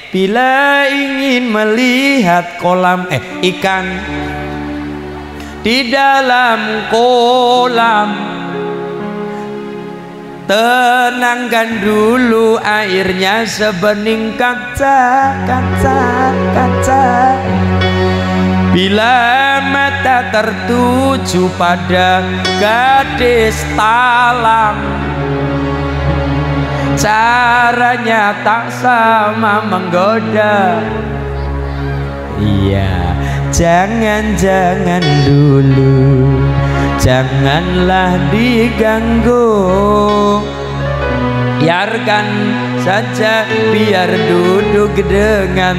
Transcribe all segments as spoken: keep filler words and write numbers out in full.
bila ingin melihat kolam eh ikan di dalam kolam, tenangkan dulu airnya sebening kaca, kaca, kaca. Bila mata tertuju pada gadis talang, caranya tak sama menggoda. Iya, jangan-jangan dulu, janganlah diganggu. Biarkan saja, biar duduk dengan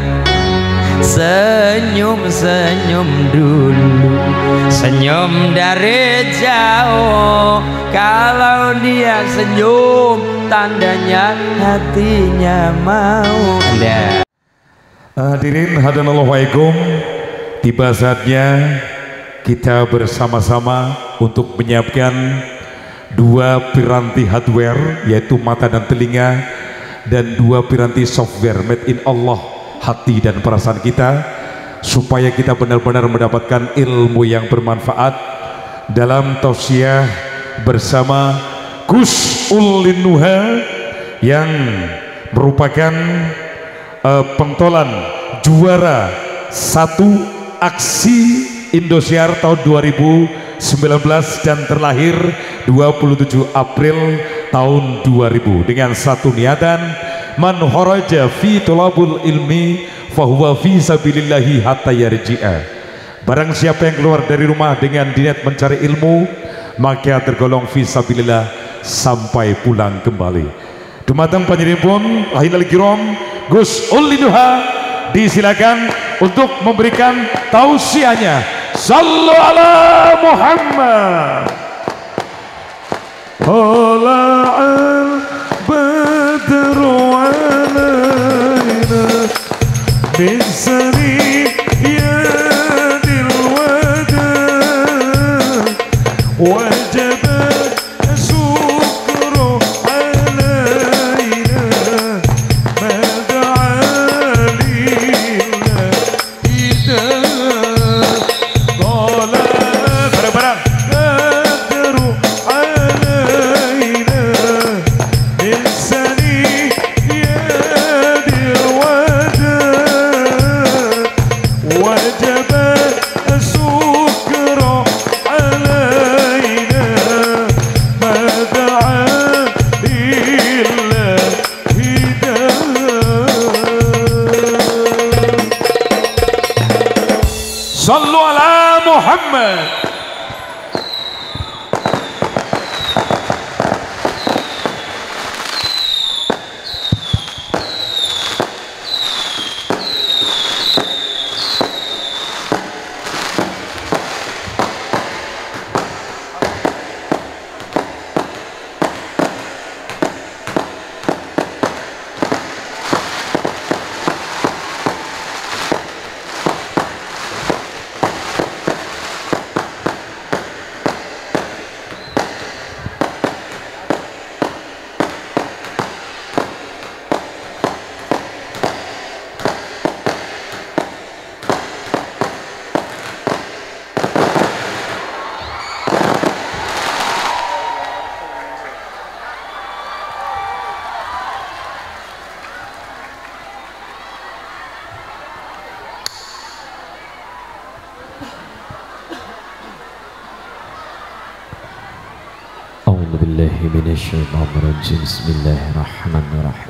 senyum-senyum dulu, senyum dari jauh. Kalau dia senyum, tandanya hatinya mau. Ada. Hadirin hadanallahu waikum, tiba saatnya kita bersama-sama untuk menyiapkan dua piranti hardware, yaitu mata dan telinga, dan dua piranti software made in Allah, hati dan perasaan kita, supaya kita benar-benar mendapatkan ilmu yang bermanfaat dalam tausiah bersama Gus Ulin Nuha yang merupakan uh, pentolan juara satu aksi Indosiar tahun dua ribu sembilan belas dan terlahir dua puluh tujuh April tahun dua ribu, dengan satu niatan, man kharaja fi thalabul ilmi fahuwa fi sabilillahi hatta yarji'a. Barang siapa yang keluar dari rumah dengan niat mencari ilmu, maka tergolong fi sabilillah sampai pulang kembali. Dumateng panjenenganipun ahlul kiram Gus Ulin Nuha disilakan untuk memberikan tausiahnya. Sallu ala Muhammad. Tala'al badru alaina min saniyadil wada wajaba syukru alaina mada'a lillah idah. Sallu ala Muhammad. A'udzubillahi minasyaitonirrajim. Bismillahirrahmanirrahim.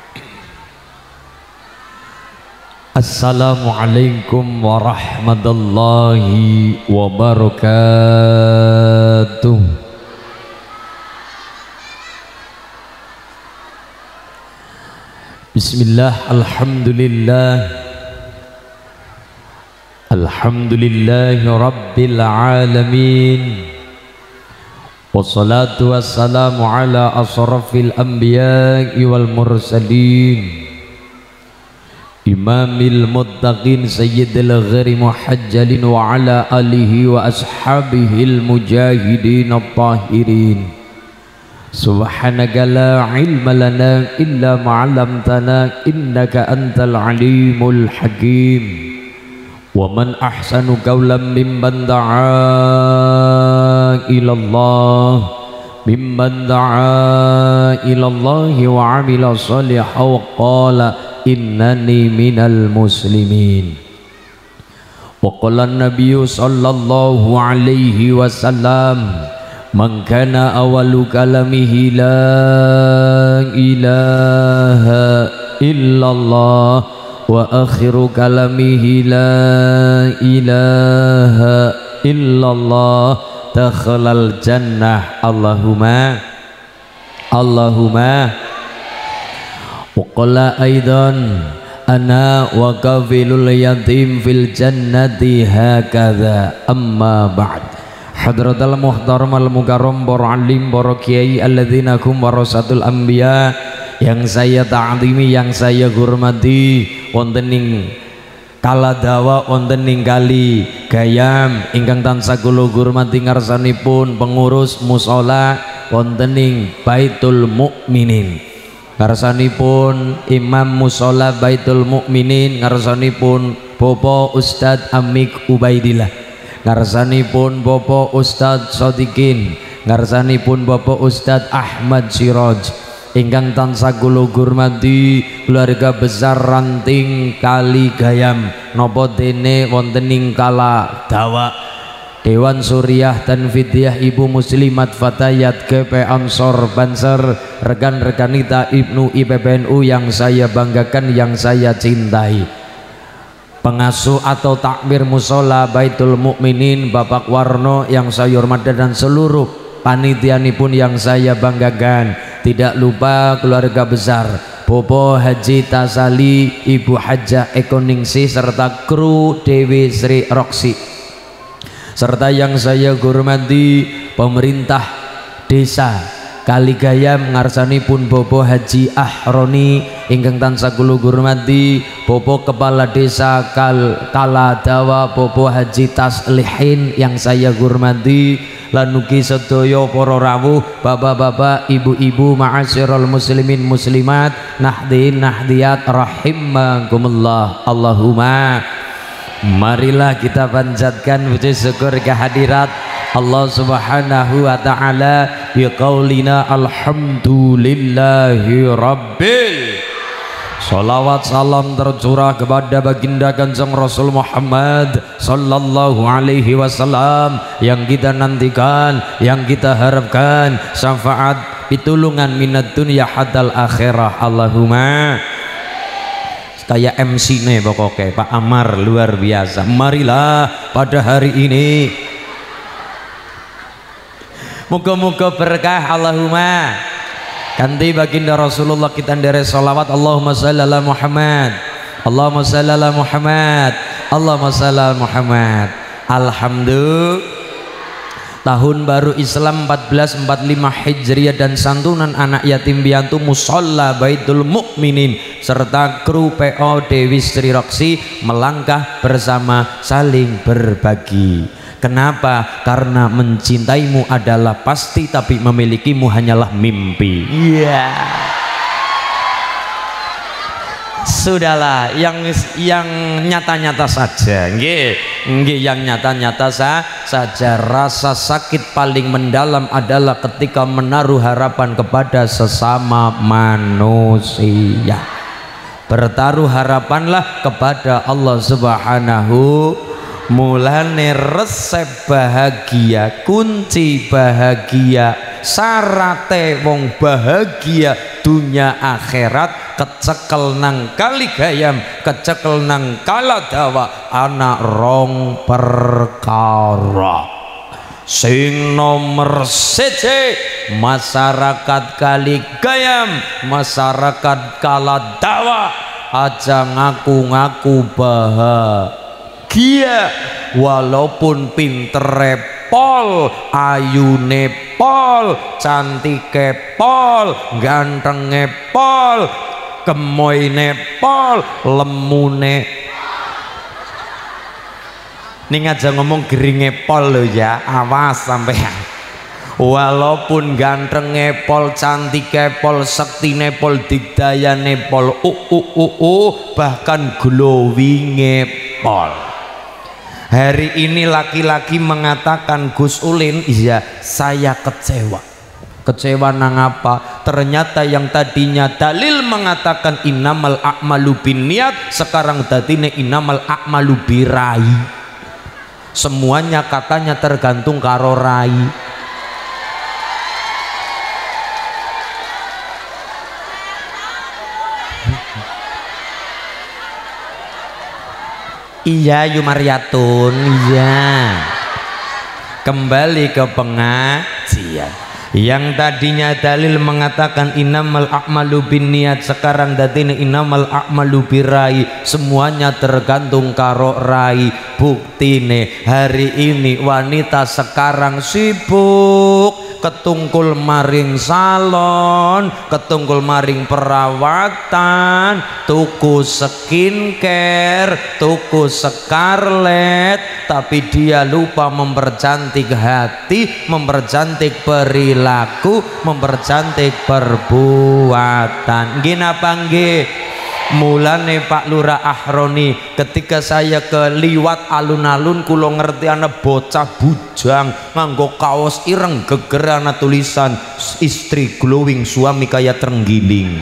Assalamualaikum warahmatullahi wabarakatuh. Bismillah, alhamdulillah, alhamdulillahi rabbil alamin. Wassalatu wassalamu ala asrafil anbiya'i wal mursalin, imamil muttaqin sayyidil ghari muhajjalin wa ala alihi wa ashabihil mujahidin at-tahirin. Subhanaka la ilma lana illa ma 'allamtana innaka antal alimul hakim. Wa man ahsanu qawlan mimman da'a ila Allah mimman da'a ila Allah wa 'amila shalihan wa qala innani minal muslimin. Wa qala an-nabiy sallallahu alaihi wasallam man kana awalu kalamihi la ilaha illallah wa akhiru kalamihi la ilaha illallah dakhalal jannah. Allahumma Allahumma wa qala aidan ana wa kafilul yatim fil jannati hakadha amma ba'd. Hadratal muhtaram al mukarram para alim para kiai alladzina kum warasatul anbiya yang saya ta'zimi yang saya hormati wonten ing Kaladawa wonten ing Kali Gayam ingkang tansah kula hormati ngarsanipun pengurus mushola wonten ing Baitul Mukminin, ngarsanipun imam mushola Baitul Mukminin, ngarsanipun Bapak Ustadz Amik Ubaidillah, ngarsanipun Bapak Ustadz Sodikin, ngarsanipun Bapak Ustadz Ahmad Siraj ingkang tansah kula hormati keluarga besar Ranting Kali Gayam napa dene wonten ing Kaladawa, Dewan Suriah Tanfidiyah Ibu Muslimat Fatayat G P Ansor Banser, rekan-rekan kita Ibnu I P P N U yang saya banggakan, yang saya cintai, pengasuh atau takmir musola Baitul Mukminin Bapak Warno yang saya hormati dan seluruh panitianipun yang saya banggakan, tidak lupa keluarga besar Bobo Haji Tasali, Ibu Hajah Ekoningsi serta kru Dewi Sri Roksi, serta yang saya hormati pemerintah desa Kali Gayam ngarsanipun Bobo Haji Ahroni ingkang tansah kula hormati, Bobo Kepala Desa Kal Kaladawa Bobo Haji Taslihin yang saya hormati, lan ugi sedaya para rawuh, bapak-bapak, ibu-ibu, ma'asyiral muslimin muslimat, nahdin nahdiyat rahimakumullah. Allahumma marilah kita panjatkan puji syukur kehadirat Allah Subhanahu wa taala bi qaulina alhamdulillahi rabbil. Salawat salam tercurah kepada baginda Kanjeng Rasul Muhammad sallallahu alaihi wasallam yang kita nantikan, yang kita harapkan syafaat pitulungan minat dunya hatal akhirah. Allahumma. Kayak M C nih pokoknya Pak Amar luar biasa. Marilah pada hari ini muga-muga berkah. Allahumma kanti baginda Rasulullah kita ndere sholawat. Allahumma shalli ala Muhammad, Allahumma shalli ala Muhammad, Allahumma shalli ala Muhammad. Alhamdulillah, tahun baru Islam empat belas empat puluh lima Hijriah dan santunan anak yatim piatu mushola Baitul Mukminin serta kru P O Dewi Sri Roksi melangkah bersama saling berbagi. Kenapa? Karena mencintaimu adalah pasti, tapi memilikimu hanyalah mimpi. Iya. Yeah. Sudahlah, yang yang nyata-nyata saja, nggih, nggih, yang nyata-nyata sa, saja. Rasa sakit paling mendalam adalah ketika menaruh harapan kepada sesama manusia. Bertaruh harapanlah kepada Allah Subhanahu. Mulane resep bahagia, kunci bahagia, sarate wong bahagia dunia akhirat kecekel nang Kali Gayam, kecekel nang Kaladawa anak rong perkara. Sing nomor siji masyarakat Kali Gayam, masyarakat Kaladawa aja ngaku-ngaku bahagia. Dia walaupun pintere pol, ayune pol, cantike pol, gantenge pol, gemoine pol, lemune. Ning aja ngomong geringe pol lo ya, awas sampean. Walaupun gantenge pol, cantike pol, sektine pol, digdayane pol, uh, uh, uh, uh, bahkan glowinge pol. Hari ini laki-laki mengatakan, Gus Ulin, iya saya kecewa. Kecewa nang apa? Ternyata yang tadinya dalil mengatakan innamal a'malu binniyat, sekarang dadine innamal a'malu birai. Semuanya katanya tergantung karo rai. Iya Yumaryatun, iya. Kembali ke pengajian. Yang tadinya dalil mengatakan innamal a'malu binniyat, sekarang dadine innamal a'malu birai. Semuanya tergantung karo rai. Buktine hari ini wanita sekarang sibuk ketungkul maring salon, ketungkul maring perawatan, tuku skincare, tuku scarlet, tapi dia lupa mempercantik hati, mempercantik perilaku, mempercantik perbuatan. Nggih napa nggih? Mulane Pak Lurah Ahroni, ketika saya keliwat alun-alun kulo ngerti ana bocah bujang nganggo kaos ireng geger ana tulisan istri glowing, suami kayak terenggiling.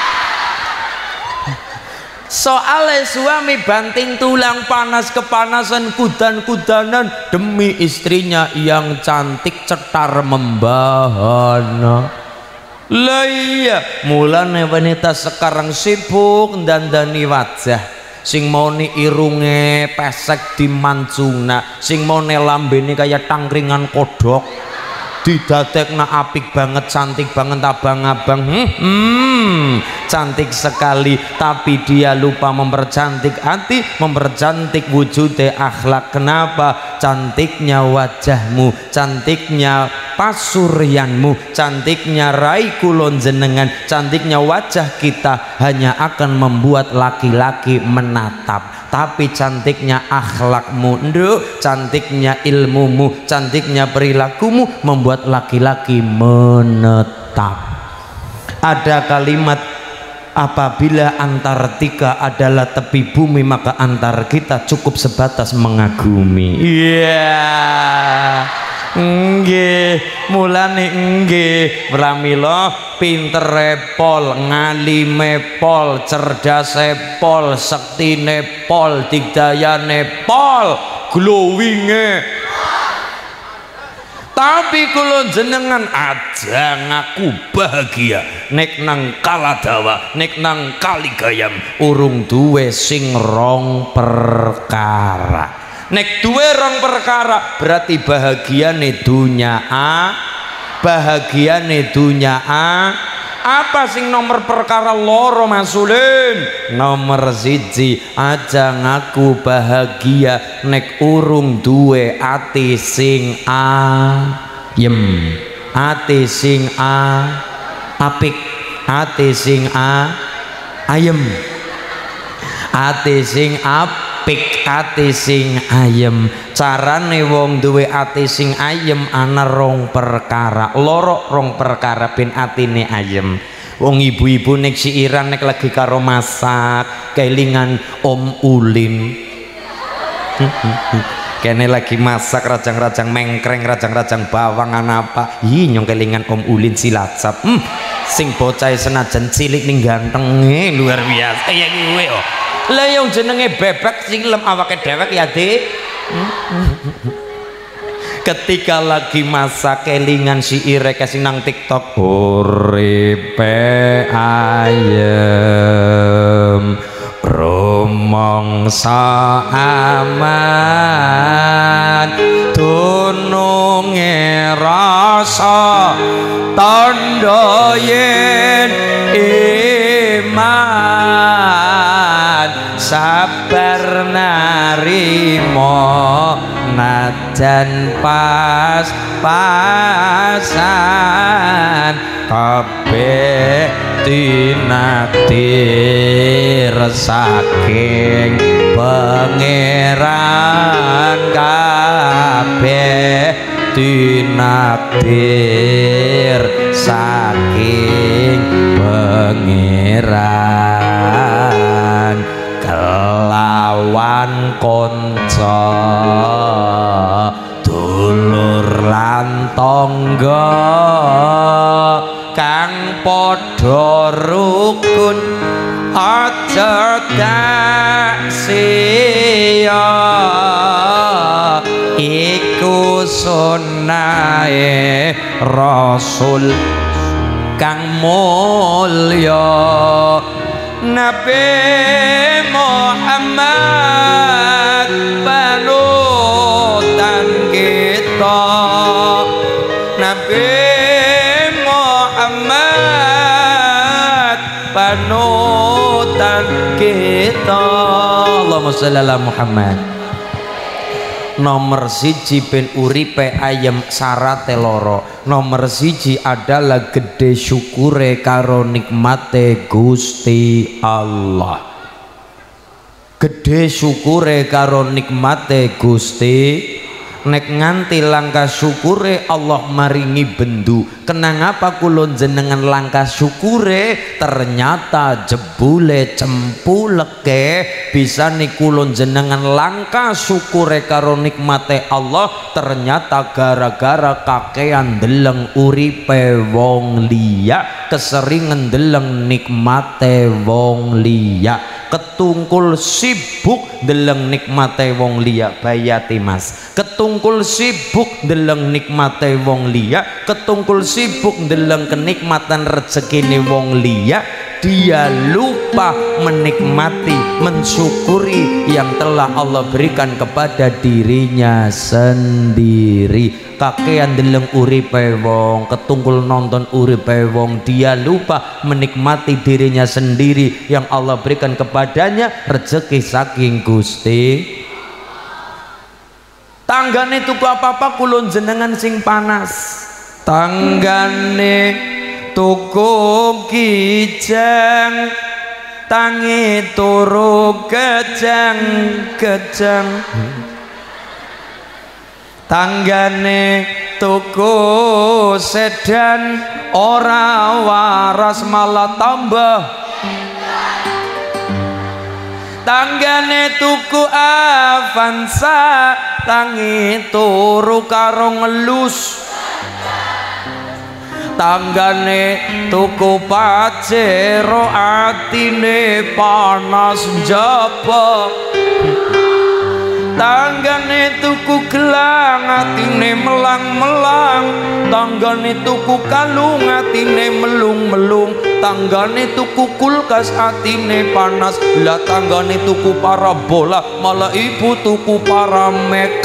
Soalnya suami banting tulang, panas kepanasan, kudan-kudanan demi istrinya yang cantik cetar membahana. Lah iya, mulane wanita sekarang sibuk dandani wajah. Sing moni irunge pesek di mancuna, sing mone lambene kaya tangkringan kodok, didadekna apik banget, cantik banget, abang-abang, hmm, hmm, cantik sekali, tapi dia lupa mempercantik hati, mempercantik wujude akhlak. Kenapa? Cantiknya wajahmu, cantiknya pasuryanmu, cantiknya rai kulon jenengan, cantiknya wajah kita hanya akan membuat laki-laki menatap. Tapi cantiknya akhlakmu, nduk, cantiknya ilmumu, cantiknya perilakumu membuat laki-laki menetap. Ada kalimat, apabila Antartika adalah tepi bumi, maka antar kita cukup sebatas mengagumi. Iya, yeah. Nggih, mulane nggih, pramila pintere pol, ngalime pol, cerdase pol, sektine pol, digdayane pol, glowinge. Tapi kula jenengan aja ngaku bahagia nek nang Kaladawa, nek nang Kaligayam urung duwe sing rong perkara. Nek duwe rong perkara berarti bahagiane dunya A, bahagiane dunya A. Apa sing nomor perkara loro Mas Ulin? Nomor siji, aja ngaku bahagia nek urung duwe ati sing ayem, ati sing a apik, ati sing a ayem, ati sing apik, ati sing ayem. Carane wong duwe ati sing ayem ana rong perkara, loro rong perkara ben atine ayem. Wong ibu-ibu nek siiran nek lagi karo masak kelingan Om Ulin, kene lagi masak rajang-rajang mengkreng, rajang-rajang bawang apa, ih nyong kelingan Om Ulin Cilacap. hmm, sing bocah senajan cilik ning gantenge luar biasa ya kuwe. Oh lah yang jenenge bebek sing lem awake dhewek ya Dik. Ketika lagi masak kelingan si ire kasih nang TikTok, uripe ayem rumangsa aman dununge rasa tandha yen iman sabar narimo najan pas-pasan kabeh tinakdir saking pangeran kabeh tinakdir saking pangeran kelawan konco dulur lan tangga kang padha rukun aja sia iku sunnahe Rasul kang mulya Nabi Muhammad panutan kita Nabi Muhammad panutan kita Allahumma sholli ala Muhammad. Nomor siji ben uripe ayem sarate loro. Nomor siji adalah gede syukure karo nikmate Gusti Allah. Gede syukure karo nikmate Gusti. Nek nganti langkah syukure Allah maringi bendu. Kenapa kulon jenengan langkah syukure ternyata jebule cempuleke bisa nih kulon jenengan langkah syukure karo nikmate Allah ternyata gara-gara kakean deleng uripe wong liya keseringan deleng nikmate wong liya ketungkul sibuk deleng nikmate wong liya bayati mas ketungkul sibuk deleng nikmate wong liya ketungkul sibuk deleng kenikmatan rezekine wong liya dia lupa menikmati mensyukuri yang telah Allah berikan kepada dirinya sendiri. Kakean deleng uripe wong ketungkul nonton uripe wong dia lupa menikmati dirinya sendiri yang Allah berikan kepadanya rezeki saking Gusti. Tanggane tuku apa-apa kulon jenengan sing panas tanggane tuku kijang tangi turu kejang kejang tanggane tuku sedan ora waras malah tambah tanggane tuku Avanza tangi turu karo ngelus tanggane tuku Pajero atine panas njaba tanggane tuku gelang atine melang-melang tanggane tuku kalung atine melung-melung tanggane tuku kulkas atine panas lah tanggane tuku parabola malah ibu tuku paramek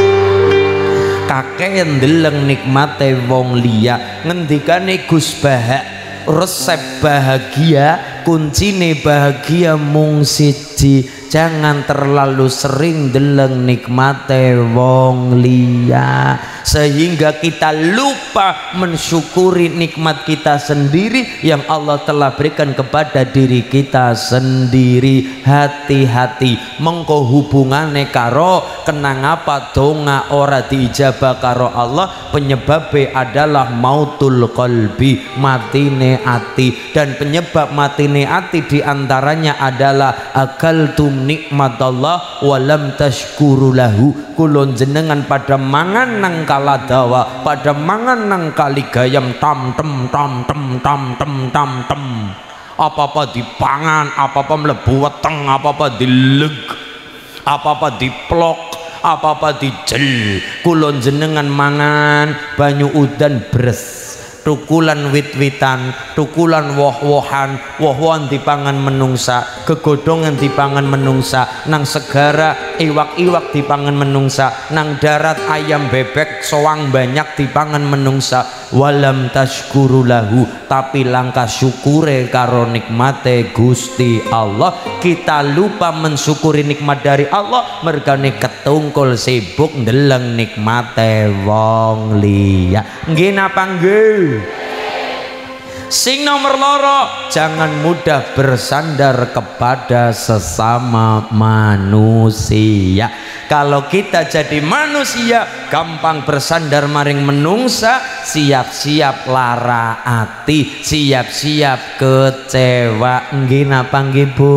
kakean deleng nikmate wong liya ngendikane Gus Bahak resep bahagia kuncine bahagia mung siji jangan terlalu sering deleng nikmate wong liya sehingga kita lupa mensyukuri nikmat kita sendiri yang Allah telah berikan kepada diri kita sendiri. Hati-hati mengko hubungane karo kenang apa donga ora diijabah karo Allah penyebabnya adalah mautul qalbi matine ati dan penyebab matine ati diantaranya adalah akaltum nikmatallah walam tashkuru lahu kulon jenengan pada mangan nang kaladawa pada mangan nang kaligayam tam tem tam tem tam tem tam tem apa-apa dipangan apa-apa mlebu weteng apa-apa dileg apa-apa diplok apa-apa dijel kulon jenengan mangan banyu udan bres tukulan wit-witan, tukulan woh-wohan, woh-wohan dipangan menungsa, kegodongan dipangan menungsa, nang segara iwak-iwak dipangan menungsa, nang darat ayam bebek soang banyak dipangan menungsa. Walam tashkuru lahu, tapi langkah syukure karo nikmate Gusti Allah. Kita lupa mensyukuri nikmat dari Allah, mergane ketungkul sibuk ndeleng nikmate wong liya. Nggih napa nggih? Sing nomor loro, jangan mudah bersandar kepada sesama manusia. Kalau kita jadi manusia gampang bersandar maring menungsa, siap-siap lara ati, siap-siap kecewa. Nggih napa nggih Bu?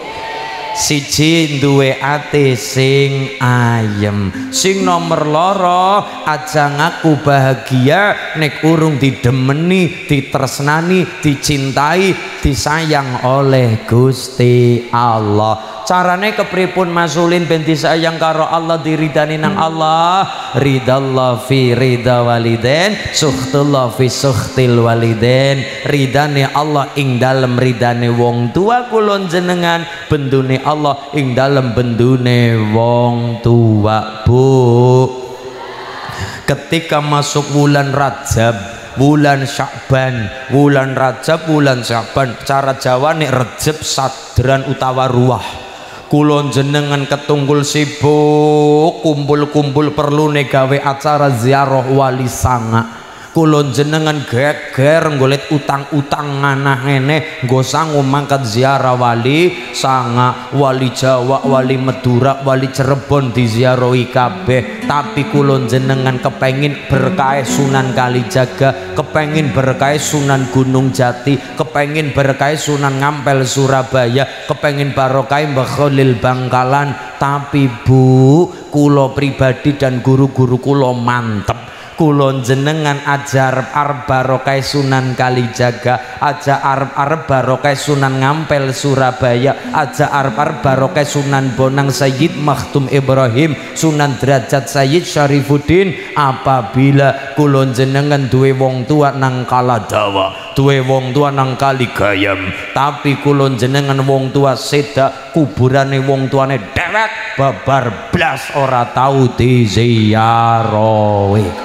Siji duwe ati sing ayem. Sing nomor loro, aja ngaku bahagia nek urung didemeni, ditresnani, dicintai, disayang oleh Gusti Allah. Carane kepripun masulin ben disayang karo Allah, diridani nang Allah? Ridallah fi ridha waliden, sukhtullah fi sukhtil waliden. Ridane Allah ing dalem ridane wong tua kula jenengan, bendune Allah ing dalem bendune wong tua. Bu, ketika masuk bulan Rajab, bulan Sya'ban, bulan Rajab, bulan Sya'ban, cara Jawa nek Rejeb sadran utawa ruah. Kulon jenengan ketunggul sibuk kumpul-kumpul perlu negawe acara ziarah wali sanga. Kulon jenengan geger ngolet utang-utang nganah ngene nggo sangu mangkat ziarah wali sanga, wali Jawa, wali Madura, wali Cirebon diziarahi kabeh. Tapi kulon jenengan kepengin berkah Sunan Kalijaga, kepengin berkah Sunan Gunung Jati, kepengin berkah Sunan Ngampel Surabaya, kepengin barokah Mbah Khalil Bangkalan. Tapi Bu, kulo pribadi dan guru-guru kulo mantep. Kulon jenengan ajar arep barokah Sunan Kalijaga, aja arep arep barokah Sunan Ngampel Surabaya, aja arep arep barokah Sunan Bonang Sayyid Makhtum Ibrahim, Sunan Derajat Sayyid Syarifuddin. Apabila kulon jenengan duwe wong tua nang Kaladawa, duwe wong tua nang Kaligayam, tapi kulon jenengan wong tua seda, kuburane wong tuane dewek babar blas ora tau diziarahi.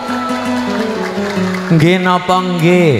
Nggih napa nggih?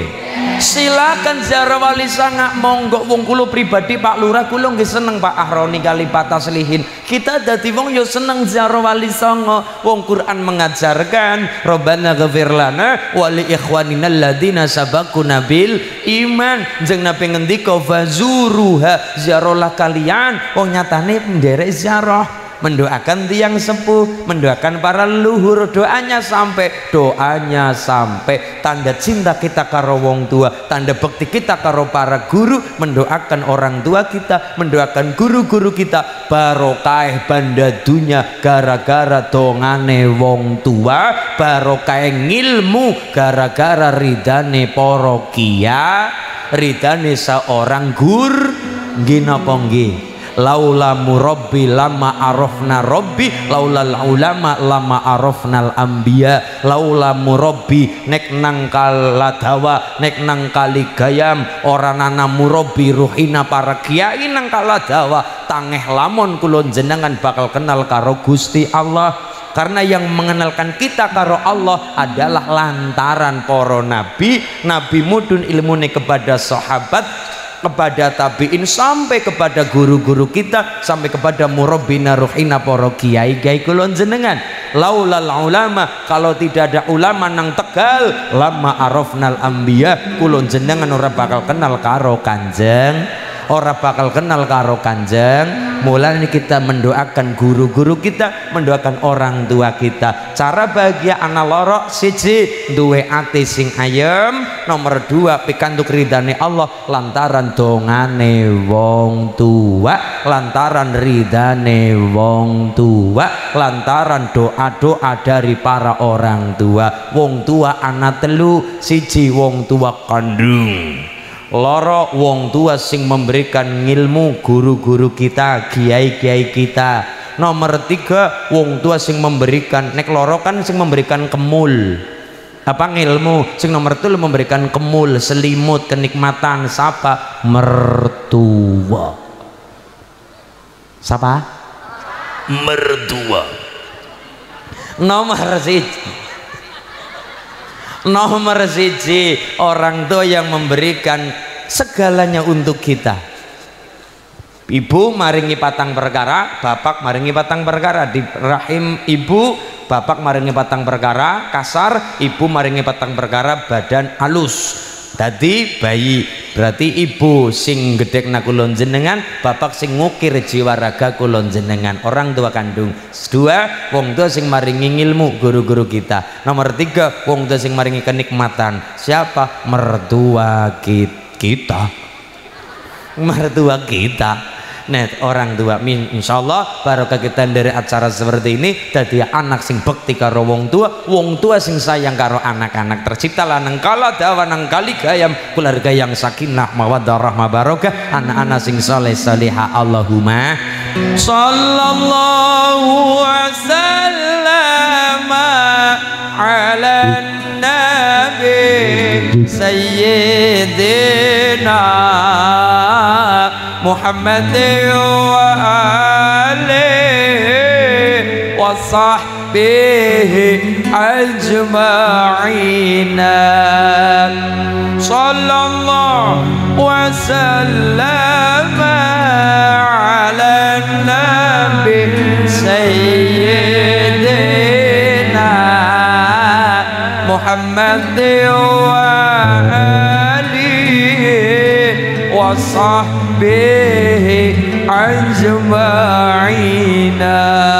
Silakan ziarah wali sanga, monggo. Wong kula pribadi Pak Lurah kula nggih seneng Pak Ahroni Kalipata Selihin. Kita dadi wong yo seneng ziarah wali sanga. Wong Quran mengajarkan Rabbana ghafir lana wa li ikhwanina alladziina sabaquna bil iman. Jeneng Nabi ngendika fazuruha, ziarahlah kalian. Wong nyatane nderek ziarah, mendoakan tiang sepuh, mendoakan para leluhur, doanya sampai, doanya sampai. Tanda cinta kita karo wong tua, tanda bakti kita karo para guru, mendoakan orang tua kita, mendoakan guru-guru kita, barokah banda dunya gara-gara dongane wong tua, barokah ngilmu gara-gara ridane para kiai, ridane seorang gur. Nggih napa nggih? Laula murabbi lama arafna rabbi, laula ulama lama arafnal anbiya. Laula murabbi nek nang Kaladawa, nek nang Kaligayam, ora nana murabbi ruhina para kiai nang Kaladawa, tangeh lamun kulon jenengan bakal kenal karo Gusti Allah. Karena yang mengenalkan kita karo Allah adalah lantaran para nabi, nabi mudun ilmune kepada sahabat, kepada tabiin, sampai kepada guru-guru kita, sampai kepada murabbina ruhina para kiai kiai kulon jenengan. Laulal ulama, kalau tidak ada ulama nang Tegal, lama arafnal anbiya, kulon jenengan ora bakal kenal karo Kanjeng, ora bakal kenal karo Kanjeng. Mulai kita mendoakan guru-guru kita, mendoakan orang tua kita. Cara bahagia anak loro, siji duwe ati sing ayem, nomor dua pikantuk ridane Allah lantaran dongane wong tua, lantaran ridane wong tua, lantaran doa-doa dari para orang tua. Wong tua anak telu, siji wong tua kandung, loro wong tua sing memberikan ilmu, guru-guru kita, kiai-kiai kita. Nomor tiga wong tua sing memberikan, nek loro kan sing memberikan kemul apa ngilmu, sing nomor tuh memberikan kemul, selimut, kenikmatan. Siapa? Mertua. Siapa? Mertua. Nomor siji, nomor siji orang tua yang memberikan segalanya untuk kita. Ibu maringi patang perkara, bapak maringi patang perkara. Di rahim ibu, bapak maringi patang perkara kasar, ibu maringi patang perkara badan halus. Dadi bayi berarti ibu sing gedhekna kula jenengan, bapak sing ngukir jiwa raga kula jenengan, orang tua kandung. Dua, wong tua sing maringi ilmu, guru-guru kita. Nomor tiga, wong tua sing maringi kenikmatan. Siapa? Mertua kita. Mertua kita. Nah, orang tua min insyaallah barokah kita dari acara seperti ini dadi anak sing bekti karo wong tua, wong tua sing sayang karo anak-anak, terciptalah nang kala dawa nang kali gayam keluarga yang sakinah mawaddah rahmah barokah, anak-anak sing saleh salihah. Allahumma sallallahu wasallam ala nabi sayyidina Muhammad wa alihi wa sahbihi ajma'in. Sallallahu wa sallam ala nabi sayyidina Muhammad wa alihi wa sahbihi ajma'ina.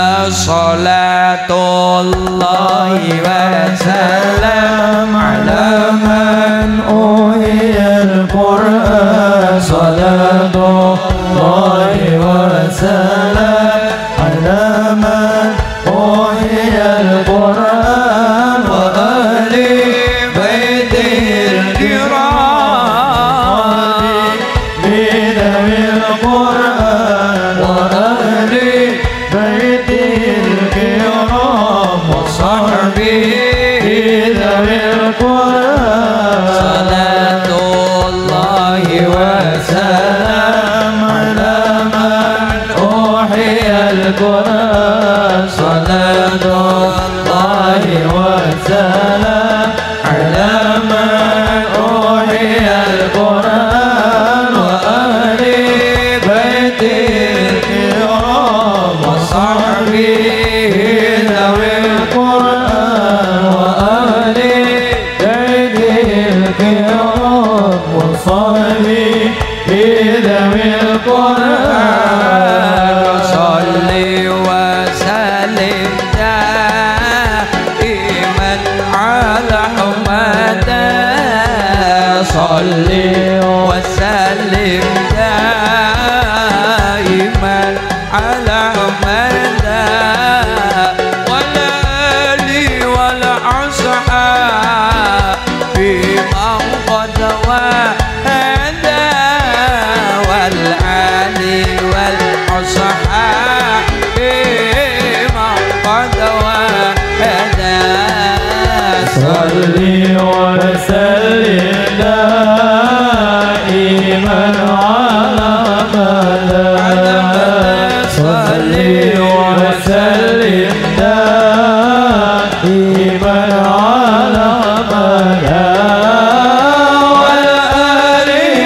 Salatullahi wa salam ala man uhiyal Qur'an. Salatullahi wa salam ala man uhiyal Qur'an wa ahli baitil kiram. Al-Quran, salatullahi wa salam ala man uhiya al-Quran wa ahli baitil kiram wa sahbihi dhawil Quran wa ahli baitil kiram wa sahbihi dhawil Quran. Salli wa sallim daiman ala mada wal ali wal ashabi man qad wahada wal ali wal ashabi man qad wahada. Salli wa sallim دائما على مدى صل وسلم دائما على مدى والآل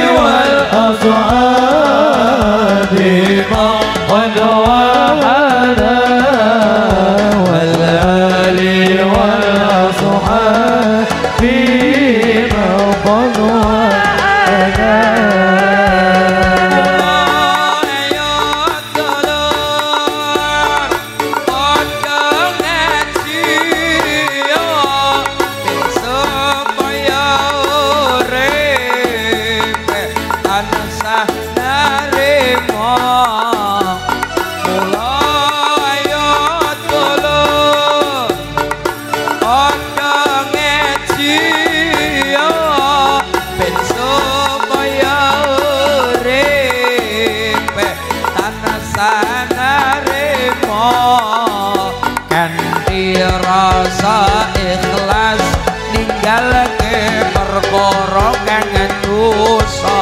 والأصحاب من قد وحدا والآل والأصحاب من قد rasa ikhlas ninggalke perkara kang dosa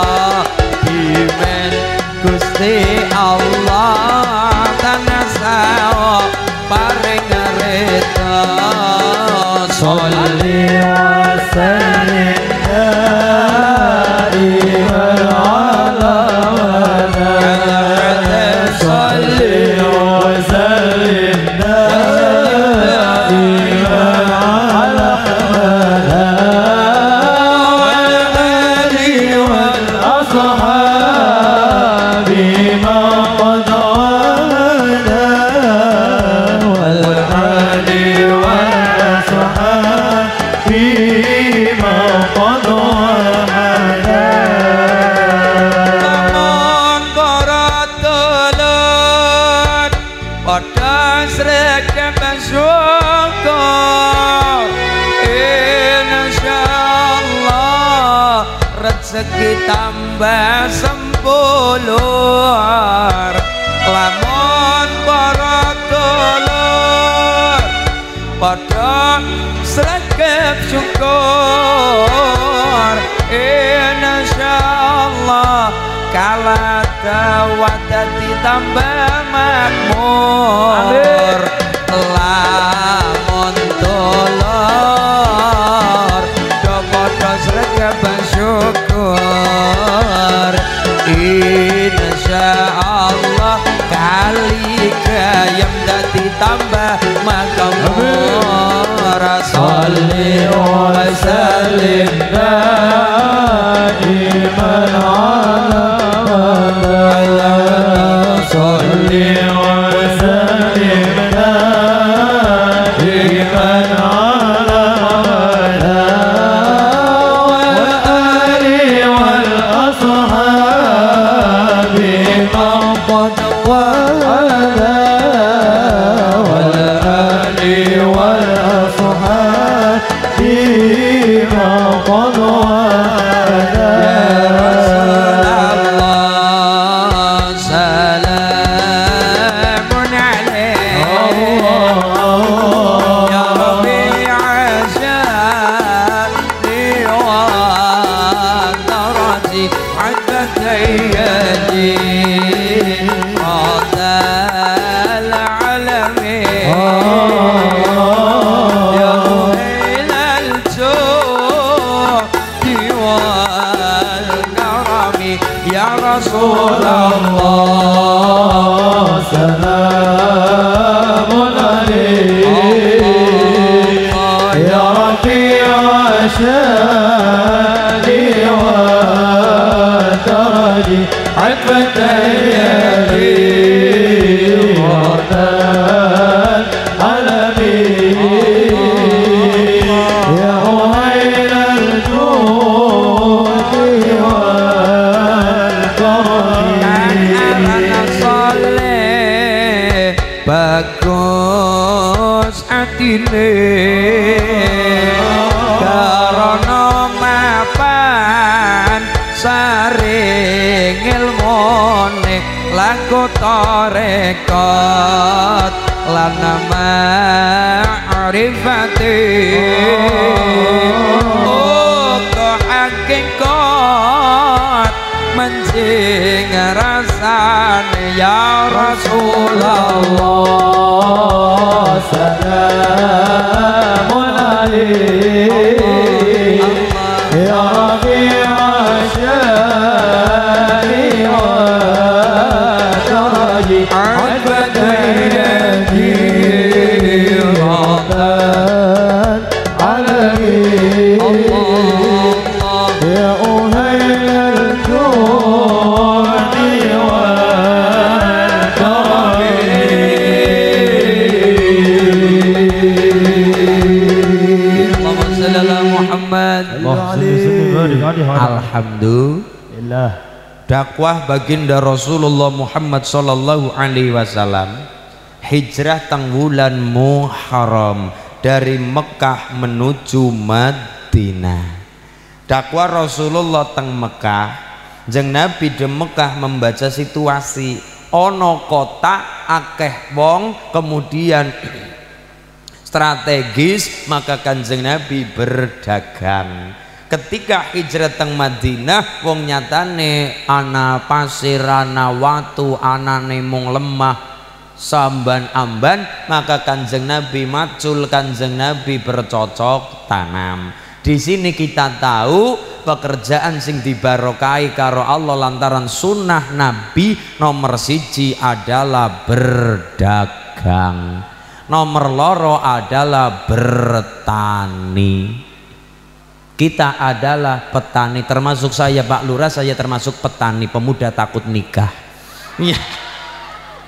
dimen Gusti Allah tanasa paring reda. Sholli wa sallim daiman ala mada sholli wa sallim daiman ala mada padha sregep syukur insyaallah rezeki tambah sempulur lamun para dulur padha sregep syukur insyaallah kala dawat dadi tambah makmur lamun dulur do padha sregep syukur insyaallah kali gayam dadi tambah makmur sholli wa sallim daiman ala sholli wa sallim daiman ala wa ali wal ashabi qad wa ala wal ali wal ashabi qad wa bagus atine karana mapan saring ilmune laku tarekat lan ma'rifati oh hakikat menjing rasane ya Rasulullah salamun alaihi ya rafi'a syari wa taraji abadayati rahman alaihi Allah ya uhailal judi wal alhamdulillah. Dakwah baginda Rasulullah Muhammad sallallahu alaihi wasallam hijrah teng wulan Muharram dari Mekah menuju Madinah. Dakwah Rasulullah teng Mekah, jeng Nabi di Mekah membaca situasi ono kota akeh wong kemudian strategis, maka Kanjeng Nabi berdagang. Ketika hijrah teng Madinah wong nyatane ana pasir, ana watu, anane mung lemah samban amban, maka Kanjeng Nabi macul, Kanjeng Nabi bercocok tanam. Di sini kita tahu pekerjaan sing dibarokai karo Allah lantaran sunnah Nabi nomor siji adalah berdagang, nomor loro adalah bertani. Kita adalah petani, termasuk saya Pak Lurah, saya termasuk petani pemuda takut nikah. Ya.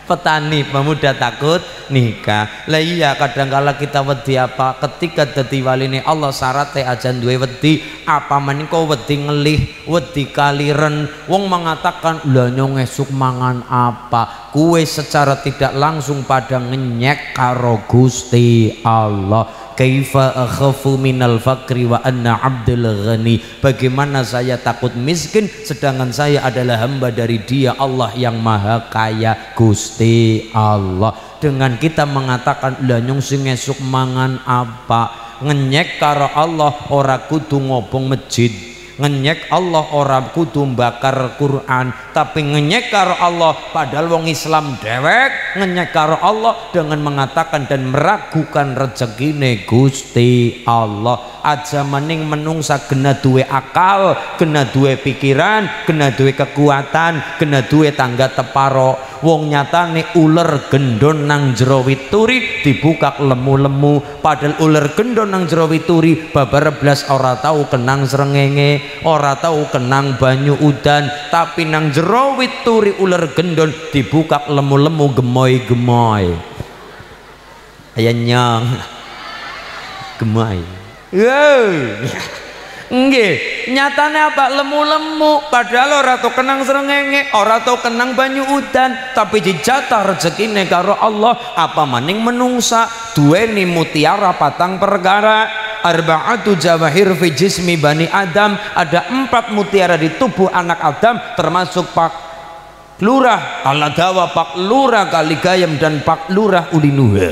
petani pemuda takut nikah. Lah iya kadangkala kita wedi apa ketika dadi waline Allah syaratnya aja duwe wedi apa menika wedi ngelih wedi kaliren wong mengatakan lah nyong esuk mangan apa kue secara tidak langsung pada ngenyek karo Gusti Allah. Kaifa akhafu minal fakri wa anna abdul ghani, bagaimana saya takut miskin sedangkan saya adalah hamba dari Dia Allah yang maha kaya Gusti Allah. Dengan kita mengatakan lah nyong sing esuk mangan apa ngenyek karo Allah ora kudu ngobong masjid, ngenyek Allah ora kudu bakar Quran, tapi ngenyek karo Allah padahal wong Islam dewek ngenyek karo Allah dengan mengatakan dan meragukan rezekine Gusti Allah. Aja maning menungsa kena duwe akal, kena duwe pikiran, kena duwe kekuatan, kena duwe tangga teparo. Wong nyatane uler gendon nang jero wituri dibuka lemu-lemu, padahal uler gendon nang jero wituri babar blas ora tahu kenang srengenge, ora tahu kenang banyu udan, tapi nang jero wituri uler gendon dibuka lemu-lemu gemoy-gemoy. Aya nyang gemoy. Wow. Nggih, nyatane apa lemu-lemu padahal ora tau kenang srengenge, ora tau kenang banyu udan, tapi dijatah rezekine karo Allah. Apa maning menungsa duweni mutiara patang perkara. Arba'atu jawahir fi jismi bani Adam, ada empat mutiara di tubuh anak Adam termasuk pak lurah aladawa, pak lurah kaligayam dan pak lurah ulinuha.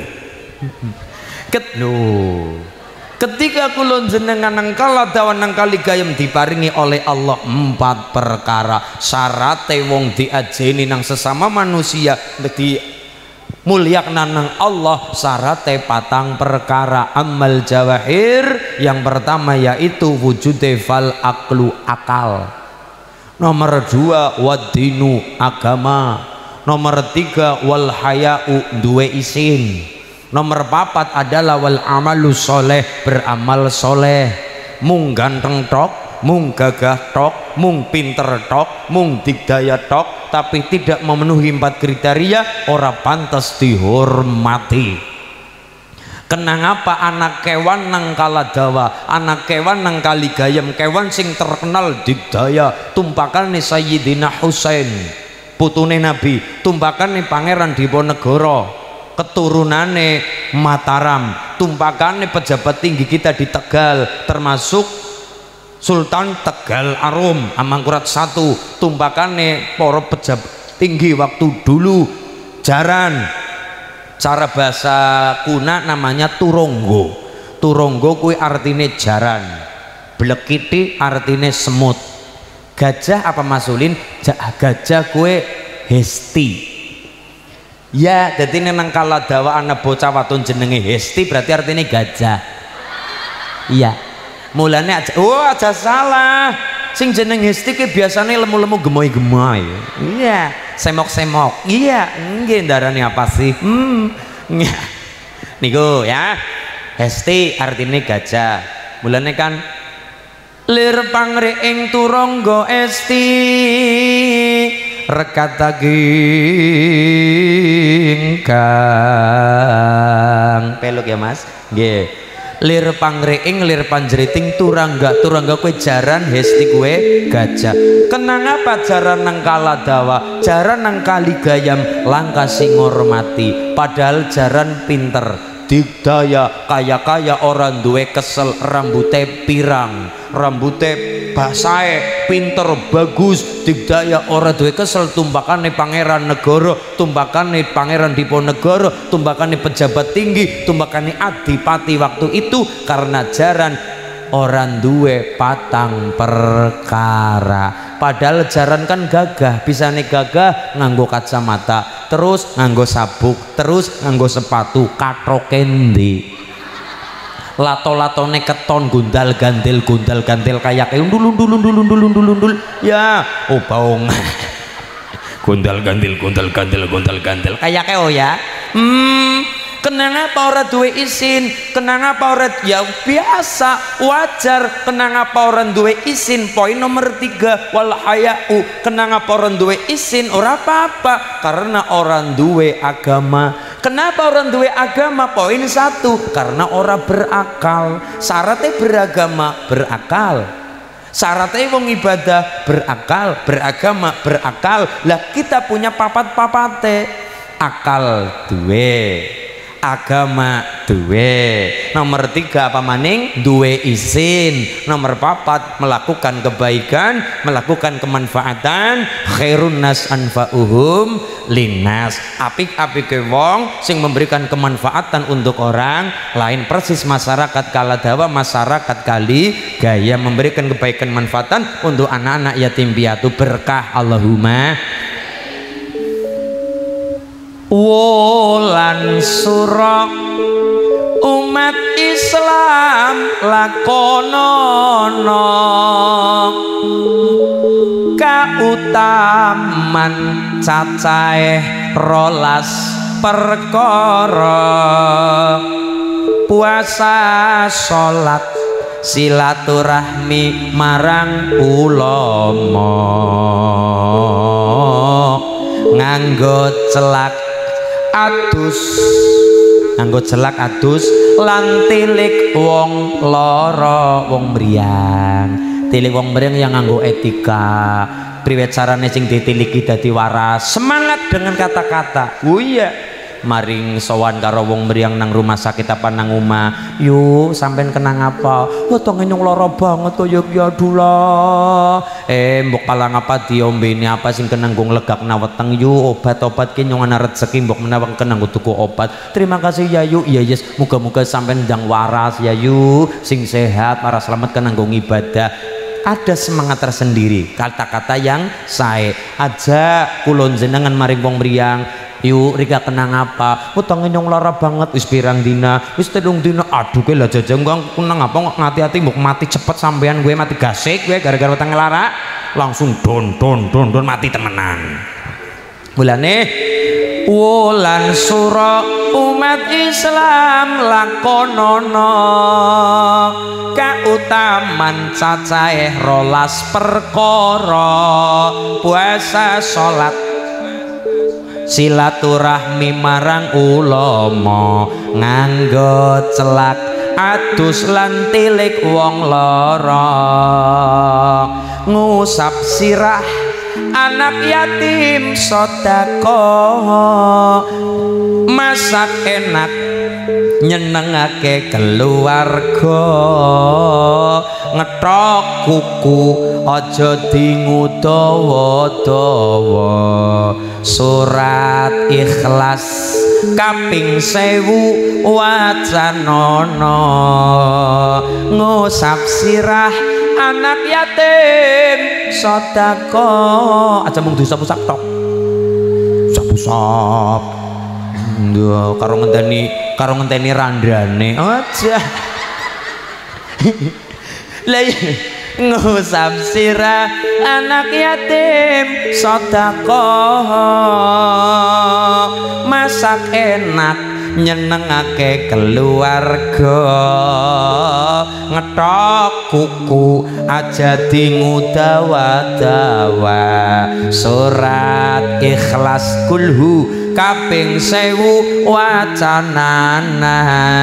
Ketno ketika kulon jenengan nang kaladawan nang kaligayam diparingi oleh Allah empat perkara. Syarate wong diajeni nang sesama manusia di mulyakna nang Allah syarate patang perkara. Amal jawahir yang pertama yaitu wujude fal aklu akal, nomor dua wadinu agama, nomor tiga wal hayau duwe isin, nomor papat adalah wal amalu soleh beramal soleh. Mung ganteng tok, mung gagah tok, mung pinter tok, mung digdaya tok, tapi tidak memenuhi empat kriteria ora pantas dihormati. Kenang apa anak kewan nang kaladawa, anak kewan nang kaligayam, kewan sing terkenal digdaya tumpakane Sayyidina Husain putune Nabi, tumpakane Pangeran Diponegoro, keturunane Mataram, tumpakane pejabat tinggi kita di Tegal termasuk Sultan Tegal Arum Amangkurat satu, tumpakane para pejabat tinggi waktu dulu jaran, cara bahasa kuna namanya turonggo. Turonggo kuwi artine jaran, blekiti artine semut, gajah apa masulin gajah kue hesti. Ya, jadi nang kaladawa anak bocah watun jenenge hesti berarti artinya gajah. Iya. Mulane aja, oh aja salah. Sing jeneng hesti ki biasane lemu-lemu gemoy-gemoy. Iya, semok-semok. Iya, nggih ndarane apa sih? Hmm. Niku ya. Hesti artinya gajah. Mulane kan lir pangre ing turangga esti rekat daging kang peluk ya mas nggih. Lir pangreing lir panjriting turangga, turangga kue jaran hesti kue gajah. Kenang apa jaran nang kaladawa, jaran nang kaligayam langka sing ngormati, padahal jaran pinter digdaya kaya-kaya orang duwe kesel, rambute pirang, rambute basae, pinter bagus, digdaya orang duwe kesel, tumbakane pangeran negara, tumbakane pangeran Diponegoro, tumbakane pejabat tinggi, tumbakane adipati waktu itu, karena jaran orang duwe patang perkara. Padahal jaran kan gagah, bisa nih gagah nganggo kacamata, terus nganggo sabuk, terus nganggo sepatu, katrokendi, lato-latone keton, gundal gandil, gundal gandil kayak undul undul undul undul undul undul ya, oh baung, gundal gandil, gundal gandil, gundal gandil kayak oh ya, hmm, Kenang apa ora duwe izin? Kenang apa ora? Ya biasa, wajar. Kenang apa orang duwe izin? Poin nomor tiga, wal haya'u. Kenang apa orang duwe izin? Ora apa-apa, karena orang duwe agama. Kenapa orang duwe agama? Poin satu, karena orang berakal. Syaratnya beragama, berakal. Syaratnya wong ibadah, berakal, beragama, berakal. Lah kita punya papat-papate. Akal duwe, agama duwe, nomor tiga apa maning? Duwe izin. Nomor papat melakukan kebaikan, melakukan kemanfaatan. Khairun nas anfa'uhum linnas. Apik-apike wong sing memberikan kemanfaatan untuk orang lain. Persis masyarakat Kaladawa, masyarakat Kali Gaya memberikan kebaikan manfaatan untuk anak-anak yatim piatu. Berkah Allahumma. Wulan sura umat Islam lakonono kautaman cacahe rolas perkara puasa salat silaturahmi marang ulama nganggo celak adus nganggo celak adus lan tilik wong lara wong mriyang. Tilik wong mriyang yang nganggo etika priwe carane sing ditiliki dadi waras. Semangat dengan kata-kata. Oh iya, maring sowan karo wong mriyang nang rumah sakit apa nang omah. Yuk sampean kenang apa? Oh tangi nyong lara banget kok ya dula. Eh mbok palang apa diombene apa sing kenang gong legak naweteng. Yuk obat-obat ki nyong ana rezeki mbok menawa kenang tuku obat. Terima kasih ya yuk. Iya yes, muga-muga sampean ndang waras ya yuk. Sing sehat para selamat kenang gong ibadah. Ada semangat tersendiri, kata-kata yang sae. Aja kulon jenengan maring wong mriyang. Yuk rika kenang apa? Utang nyong lara banget wis pirang dina, wis telung dina. Aduh ke lah jajang bang kenang apa ngati-hati mbok mati cepet sampean gue mati gasik gue gara-gara utang lara langsung don don don don mati temenan. Mulane wulan sura umat Islam lakonono kautaman cacahe rolas perkara puasa salat silaturahmi marang ulama nganggo celak adus lan tilik wong lara ngusap sirah anak yatim sedekah masak enak nyenengake keluarga ngethok kuku aja dingudawa-dawa surat Ikhlas kaping sewu wacanana ngusap sirah anak yatim sedekah aja mung diusap-usap tok usap-usap nduh karo ngenteni karo ngenteni randrane aja lah ngusap sirah anak yatim sedekah masak enak nyenengake keluarga ngethok kuku aja dingudawa-dawa surat Ikhlas kulhu kaping sewu wacanana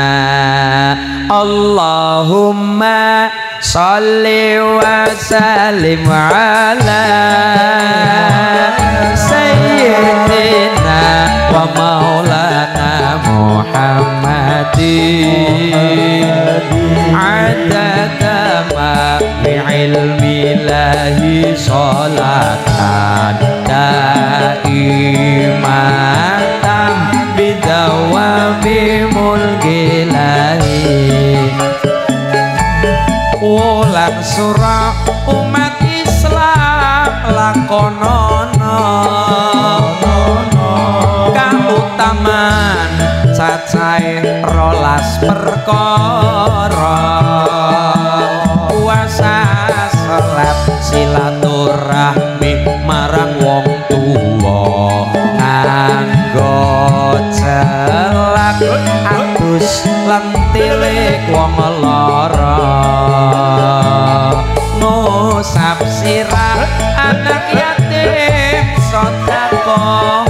Allahumma sholli wa sallim ala sayyidina wa maulana Muhammadin adada ma bi'ilmillahi sholatan daimatan bidawami mulkilahi wulan sura umat Islam lakonono kautaman cacahe rolas perkara puasa salat silaturahmi marang wong tuwa nganggo celak nangis lan tilik wong lara ngusap sirah anak yatim sedekah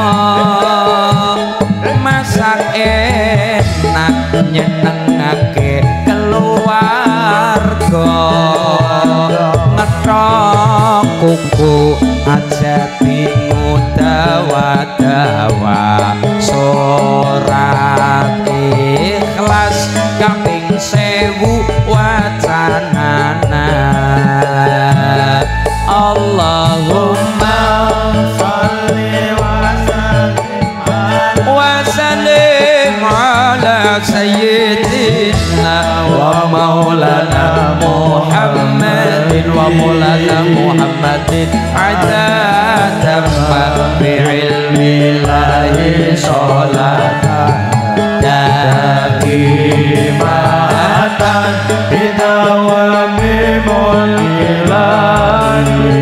masak enak nyenengake keluarga ngetok kuku aja bingung dawa-dawa surat ikhlas kaping sewu wacanana Allahumma sholli wa sallim ala sayyidina wa maulana Muhammadin wa maulana Muhammadin adada bi'ilmi lahi sholatan dakimatan bidawami mulkilahi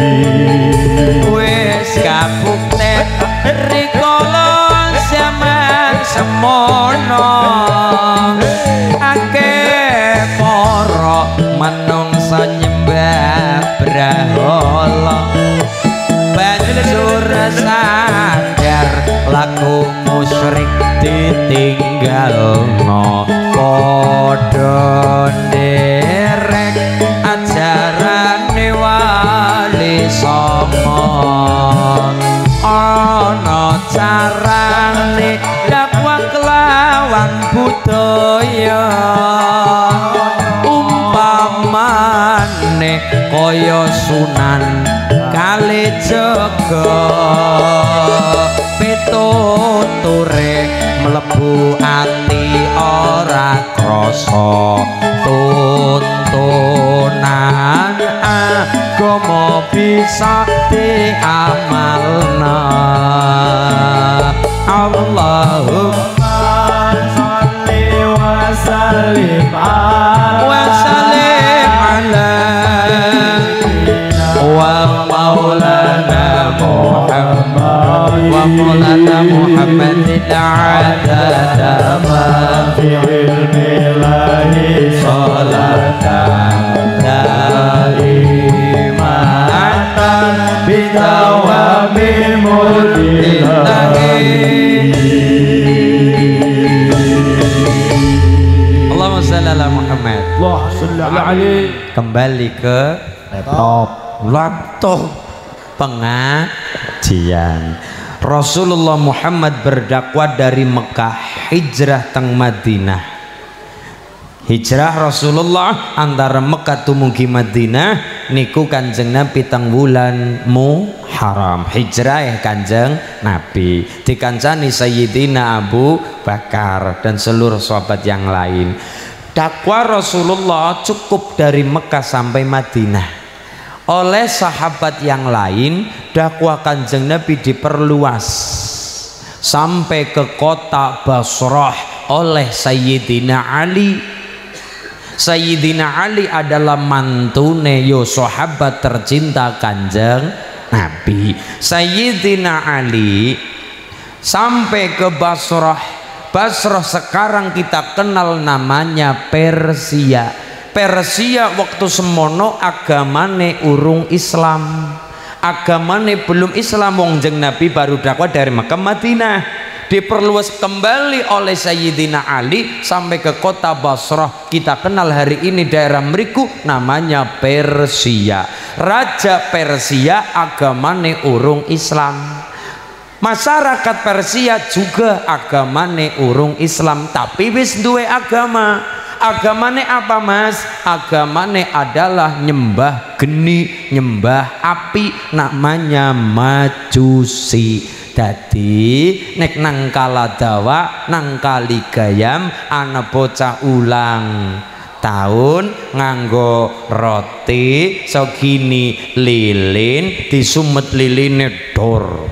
wis kabukten rikala zaman semono akeh para manungsa nyembah brahala banjur sadar laku musyrik ditinggalno padha nderek ajarane wali songo ana carane dakwah kelawan budaya umpamane kaya Sunan Kalijaga pituture mlebu ati ora krasa tuntunan agama bisa diamalna Allahumma sholli wa sallim wa sallim ala wa maulana Muhammad wa maulana Muhammadin adada ma fi ilmi lahi sholatan daimatan bidawami mulkilahi Allahumma sholli ala Muhammad Allah sallallahu alaihi. Kembali ke laptop laptop pengajian. Rasulullah Muhammad berdakwah dari Mekah hijrah teng Madinah. Hijrah Rasulullah antara Mekah tumugi Madinah niku Kanjeng Nabi teng wulan Muharram. Hijrah ya Kanjeng Nabi dikancani Sayyidina Abu Bakar dan seluruh sahabat yang lain. Dakwah Rasulullah cukup dari Mekah sampai Madinah. Oleh sahabat yang lain dakwah Kanjeng Nabi diperluas sampai ke kota Basrah oleh Sayyidina Ali. Sayyidina Ali adalah mantune yo sahabat tercinta Kanjeng Nabi. Sayyidina Ali sampai ke Basrah. Basrah sekarang kita kenal namanya Persia. Persia waktu semono agamane urung Islam, agamane belum Islam. Wong jeng Nabi baru dakwah dari Mekah Madinah, diperluas kembali oleh Sayyidina Ali sampai ke kota Basrah. Kita kenal hari ini daerah meriku namanya Persia. Raja Persia agamane urung Islam, masyarakat Persia juga agamane urung Islam, tapi wis duwe agama. Agamane apa mas? Agamane adalah nyembah geni, nyembah api, namanya Majusi. Dadi nek nang Kaladawa, nang Kaligayam ana bocah ulang tahun nganggo roti segini lilin disumet liline dor.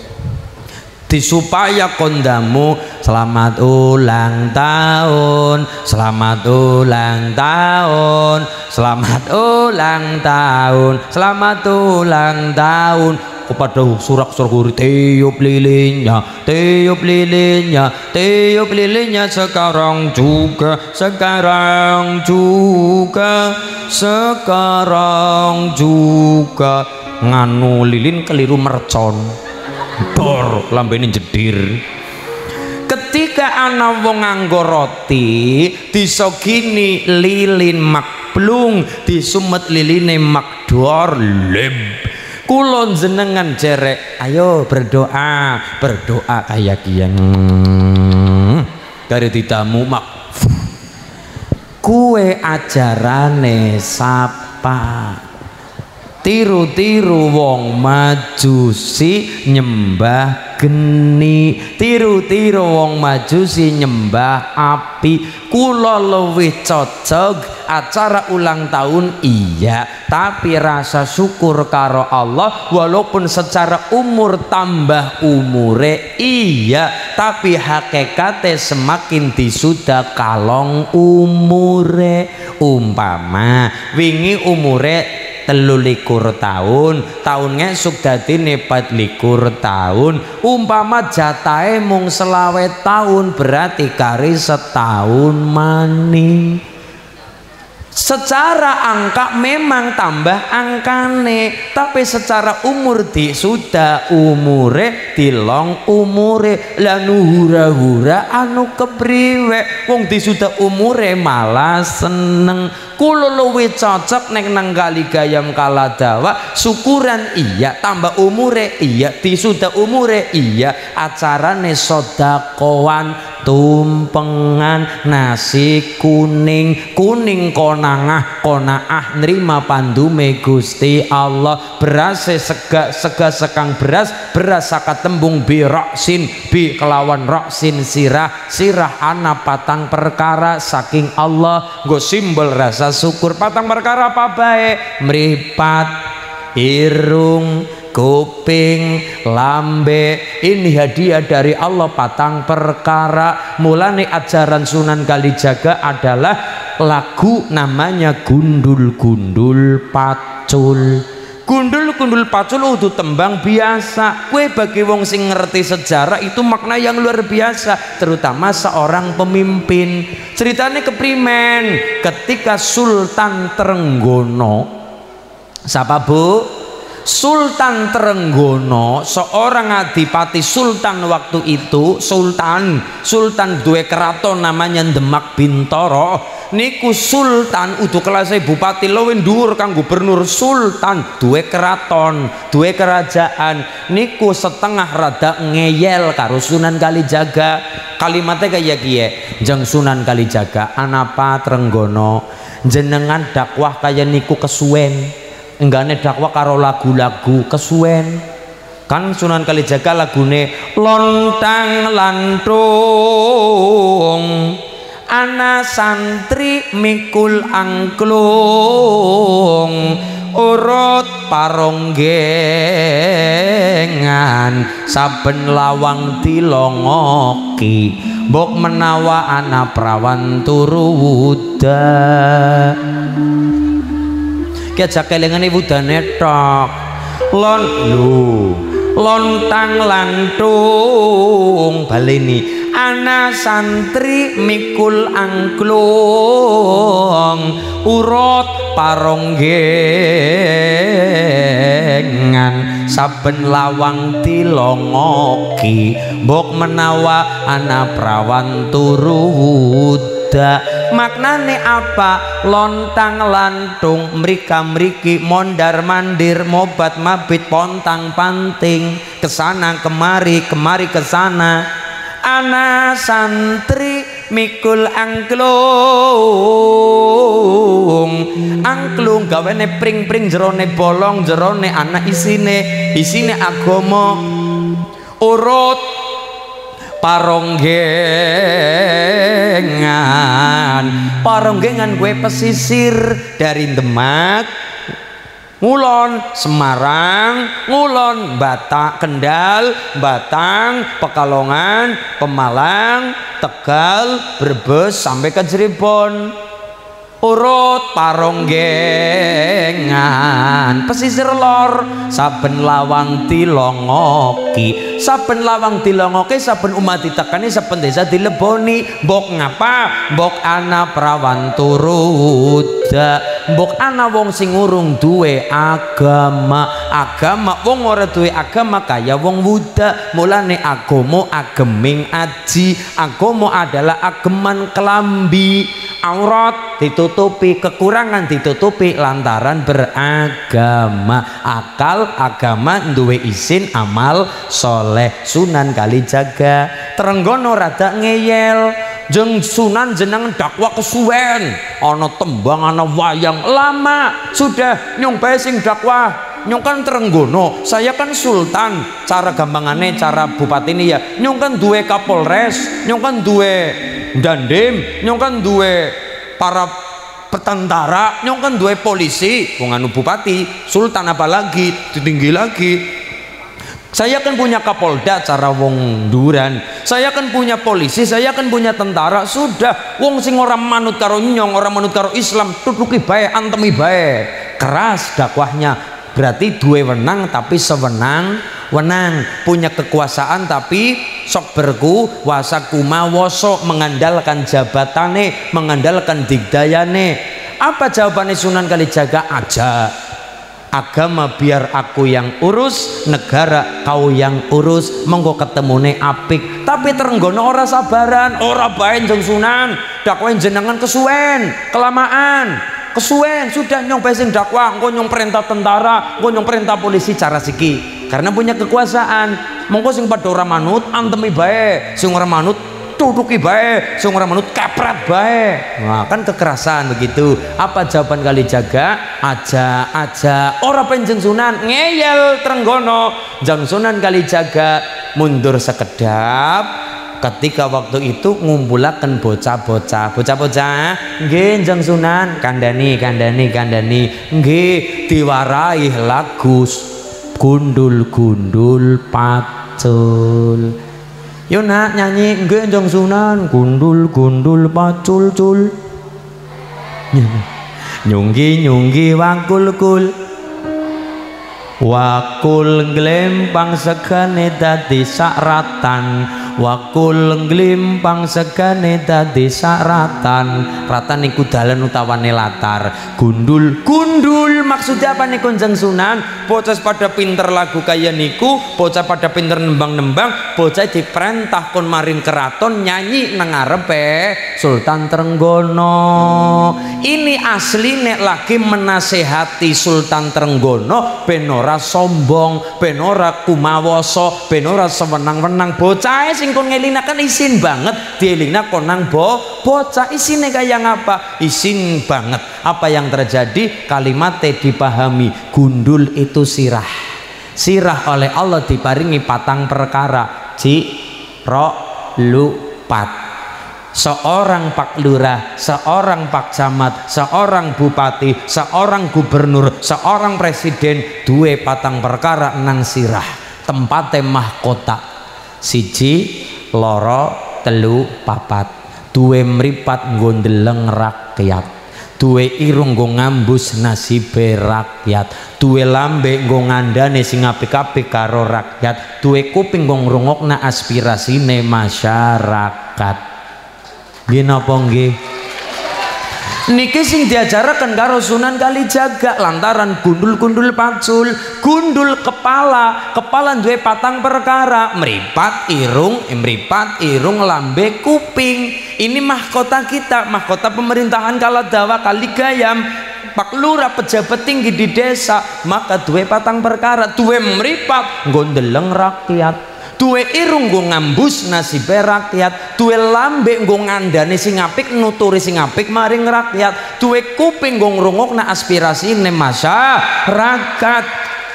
Supaya kondamu selamat ulang tahun, selamat ulang tahun, selamat ulang tahun, selamat ulang tahun. kepada surak-surak tiup lilinnya, tiup lilinnya, tiup lilinnya sekarang juga, sekarang juga, sekarang juga. Nganu lilin keliru mercon, dor lambene jedir. Ketika ana wong nganggo roti disogini lilin makblung, disumet liline makdor leb. Kulon jenengan jerek, ayo berdoa, berdoa kayak kian dari ditamu mak kue ajarane sapa, tiru-tiru wong majusi nyembah geni, tiru-tiru wong majusi nyembah api. Kula luwih cocok acara ulang tahun iya, tapi rasa syukur karo Allah walaupun secara umur tambah umure iya, tapi hakikate semakin disuda kalong umure. Umpama wingi umure telulikur tahun, tahun ngesuk dadi nepat likur tahun, umpama jatahe mung selawe tahun berarti kari setahun maning. Secara angka memang tambah angkane, tapi secara umur di sudah umure dilong umure lanu hura-hura anu kepriwe wong di sudah umure malah seneng. Kulo luwih cocok neng nang kali gayam kaladawa syukuran iya, tambah umure iya, di sudah umure iya, acarane sodakowan tumpengan nasi kuning kuning konangah konaah nerima pandume Gusti Allah. Beras sega sega sekang beras beras saka tembung bi roksin bi kelawan roksin sirah sirah ana patang perkara saking Allah nggo simbol rasa syukur. Patang perkara apa bae? Mripat, irung, kuping, lambe. Ini hadiah dari Allah patang perkara. Mulane ajaran Sunan Kalijaga adalah lagu namanya gundul-gundul pacul. Gundul-gundul pacul udah tembang biasa. Kue bagi wong sing ngerti sejarah itu makna yang luar biasa, terutama seorang pemimpin. Ceritanya keprimen ketika Sultan Trenggono, siapa bu? Sultan Trenggono, seorang adipati sultan waktu itu, sultan sultan duwe keraton namanya Demak Bintoro. Niku sultan udah kelasnya bupati luwih dhuwur kang gubernur. Sultan duwe keraton, duwe kerajaan. Niku setengah rada ngeyel karo Sunan Kalijaga. Kalimatnya kayak kiye, jeng Sunan Kalijaga, anapa Trenggono jenengan dakwah kayak niku kesuwen, enggaknya dakwah karo lagu-lagu kesuwen. Kan Sunan Kalijaga lagune lontang lantung ana santri mikul angklung urut paronggengan saben lawang dilongoki mbok menawa ana prawan turu wuda. Ki aja kelengane wudane tok. Lon lho lontang lantung baleni ana santri mikul angklung urut paronggengan saben lawang dilongoki mbok menawa ana prawan turu wuda. Maknane apa? Lontang lantung mrika mriki mondar mandir mobat mabit pontang panting kesana kemari kemari kesana. Ana santri mikul angklung angklung gawene pring pring jerone bolong jerone ana isine isine agama urut paronggengan paronggengan gue pesisir dari Demak ngulon Semarang ngulon Batak Kendal Batang Pekalongan Pemalang Tegal Brebes sampai ke Cirebon. urut paronggengan pesisir lor saben lawang dilongoki saben lawang dilongoki saben umat ditekani saben desa dileboni mbok ngapa mbok ana prawan turuda mbok ana wong sing urung duwe agama agama wong ora duwe agama kaya wong wuda mulane agama ageming aji agama adalah ageman kelambi aurat ditutupi kekurangan ditutupi lantaran beragama akal agama duwe isin amal soleh Sunan Kalijaga Trenggono rada ngeyel jeng Sunan jeneng dakwah kesuwen ana tembang ana wayang lama sudah nyong bae sing dakwah nyong kan Trenggono saya kan sultan cara gampangane cara bupati ini ya nyong kan duwe kapolres nyong kan duwe dandim nyong kan duwe para petentara nyong kan duwe polisi wong anu bupati sultan apalagi ditinggi lagi saya kan punya kapolda cara wong duran saya kan punya polisi saya kan punya tentara sudah wong sing ora manut karo nyong ora manut karo Islam tutuki bae antemi bae keras dakwahnya berarti duwe wenang tapi sewenang wenang punya kekuasaan tapi sok berku wasa kumawoso mengandalkan jabatane mengandalkan digdayane apa jawabannya Sunan Kalijaga aja agama biar aku yang urus negara kau yang urus monggo ketemune apik tapi Trenggono ora sabaran ora bae jeng Sunan dakwah jenengan kesuwen kelamaan kesuwen sudah nyong bae sing dakwah engko nyong perintah tentara engko nyong perintah polisi cara siki karena punya kekuasaan monggo sing padha ora manut antemi bae sing ora manut tutuki bae sing ora manut kepret bae nah kan kekerasan begitu apa jawaban Kalijaga aja aja ora penjeng Sunan ngeyel Trenggono jeng Sunan Kalijaga mundur sekedap ketika waktu itu ngumpulaken bocah-bocah bocah-bocah nggih jeng Sunan kandhani kandhani kandhani nggih diwarai lagu gundul-gundul pacul yo nak nyanyi nggih jeng Sunan gundul-gundul pacul-cul nyunggi-nyunggi wakul-kul wakul glempang segane dadi saratan wakul glimpang segane dadi saratan ratan niku dalan utawane latar gundul gundul maksudnya apa niku jeng Sunan bocah pada pinter lagu kaya niku bocah pada pinter nembang-nembang bocah diperintah kon maring keraton nyanyi nang ngarepe Sultan Trenggono ini asli nek lagi menasehati Sultan Trenggono ben ora sombong ben ora kumawoso ben ora sewenang-wenang bocah sing kon ngelinakan isin banget dielingna konang bo bocah isine kaya ngapa isin banget apa yang terjadi kalimatnya dipahami gundul itu sirah sirah oleh Allah diparingi patang perkara ci ro lu pat seorang pak lurah seorang pak camat seorang bupati seorang gubernur seorang presiden duwe patang perkara nang sirah tempate mahkota siji loro telu papat duwe mripat nggo ndeleng rakyat duwe irung nggo ngambus nasibe rakyat duwe lambe nggo ngandane sing apik-apik karo rakyat duwe kuping nggo ngrungokna aspirasine masyarakat nggih napa nggih niki sing diajaraken karo Sunan Kalijaga lantaran gundul-gundul pacul gundul kepala kepala duwe patang perkara meripat irung meripat irung lambe kuping ini mahkota kita mahkota pemerintahan Kaladawa Kaligayam Pak Lurah pejabat tinggi di desa maka duwe patang perkara duwe meripat nggo ndeleng rakyat duwe irung nggo ngambus nasibe rakyat duwe lambe nggo ngandani sing apik nuturi sing apik maring rakyat duwe kuping nggo ngrungokna aspirasine masyarakat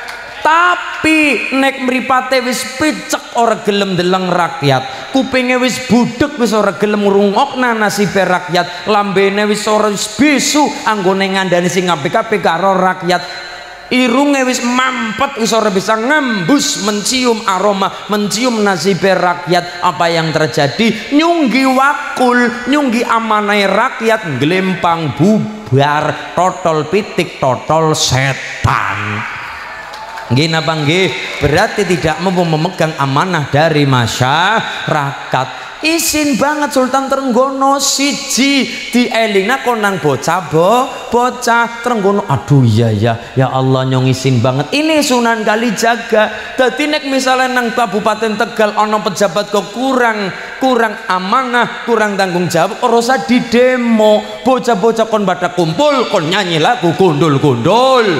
tapi nek mripate wis picek ora gelem ndeleng rakyat kupinge wis budheg wis ora gelem ngrungokna nasibe rakyat lambene wis ora wis bisu anggone ngandani sing apik-apik karo rakyat irunge wis mampet, wis ora bisa ngembus mencium aroma, mencium nasibe rakyat. Apa yang terjadi? Nyunggi wakul, nyunggi amanai rakyat, glempang bubar, totol pitik, totol setan. Nggih napa nggih? Berarti tidak mampu memegang amanah dari masyarakat. Isin banget Sultan Trenggono siji dielingna konang bocah bo bocah Trenggono. Aduh iya ya ya Allah nyong isin banget ini Sunan Kalijaga. Dadi nek misalnya nang Kabupaten Tegal ana pejabat kok kurang kurang amanah, kurang tanggung jawab, ora usah di demo. Bocah-bocah kon pada kumpul kon nyanyi lagu gundul-gundul.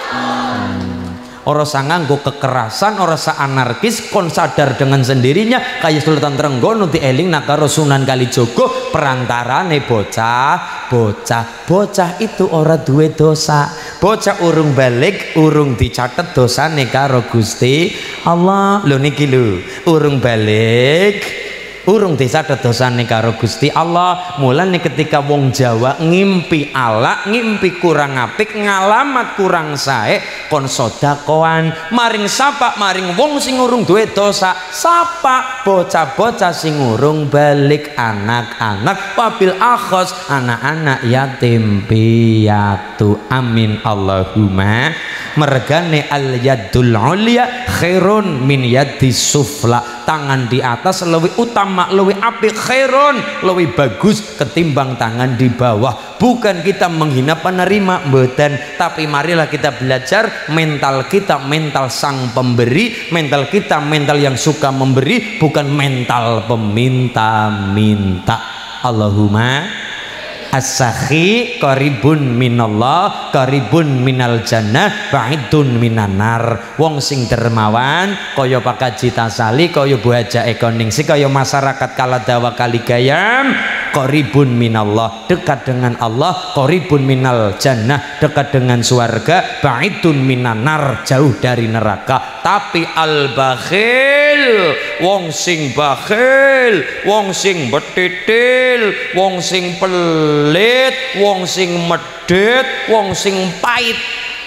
Ora usah nganggo kekerasan, ora usah anarkis, kon sadar dengan sendirinya kayak Sultan Trenggono dieling karo Sunan Kalijogo perantarane bocah bocah bocah itu ora duwe dosa. Bocah urung balik, urung dicatet dosane karo Gusti Allah. Lho niki lho, urung balik urung dicatet dosane karo Gusti Allah. Mulane ketika wong Jawa ngimpi ala, ngimpi kurang apik, ngalamat kurang sae, kon sedekahan maring sapa? Maring wong sing urung duwe dosa. Sapa? Bocah-bocah sing urung balik, anak-anak, wabil akhos, anak-anak yatim piatu. Amin Allahumma. Mergane al yadul ulya khairun min yadis sufla. Tangan di atas lebih utama, lebih apik, khairun, lebih bagus ketimbang tangan di bawah. Bukan kita menghina penerima, mboten, tapi marilah kita belajar mental kita, mental sang pemberi, mental kita mental yang suka memberi, bukan mental peminta-minta. Allahumma as-sakhi qaribun minallah, qaribun minal jannah, ba'idun minanar. Wong sing dermawan kaya Pak Haji Tasali, kaya Bu Haja Eko Ningsih, kaya masyarakat Kaladawa Kaligayam, qaribun minallah, dekat dengan Allah, qaribun minal jannah, dekat dengan surga, ba'idun minanar, jauh dari neraka. Tapi al bakhil, wong sing bakhil, wong sing betitil, wong sing pelit, wong sing medit, wong sing pait,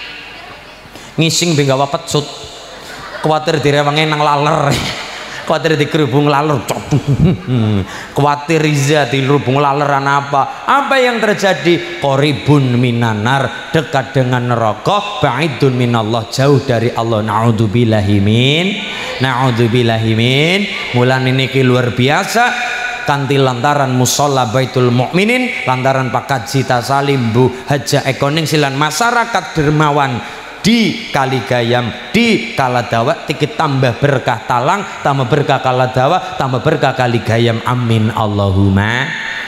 ngising bengawa pecut, kuatir direwangi nang laler, kuatir dikerubung laler, kuatir riza dirubung laleran apa? Apa yang terjadi? Qoribun minanar, dekat dengan neraka, ba'idun minallah, jauh dari Allah. Na'udzubillahimin, na'udzubillahimin. Mulane niki luar biasa. Kanti lantaran musola Baitul Mukminin, lantaran Pak Haji Tasali, Bu Haja Eko Ningsih lan masyarakat dermawan di Kaligayam, di Kaladawa, tikit tambah berkah talang, tambah berkah Kaladawa, tambah berkah Kaligayam. Amin Allahumma.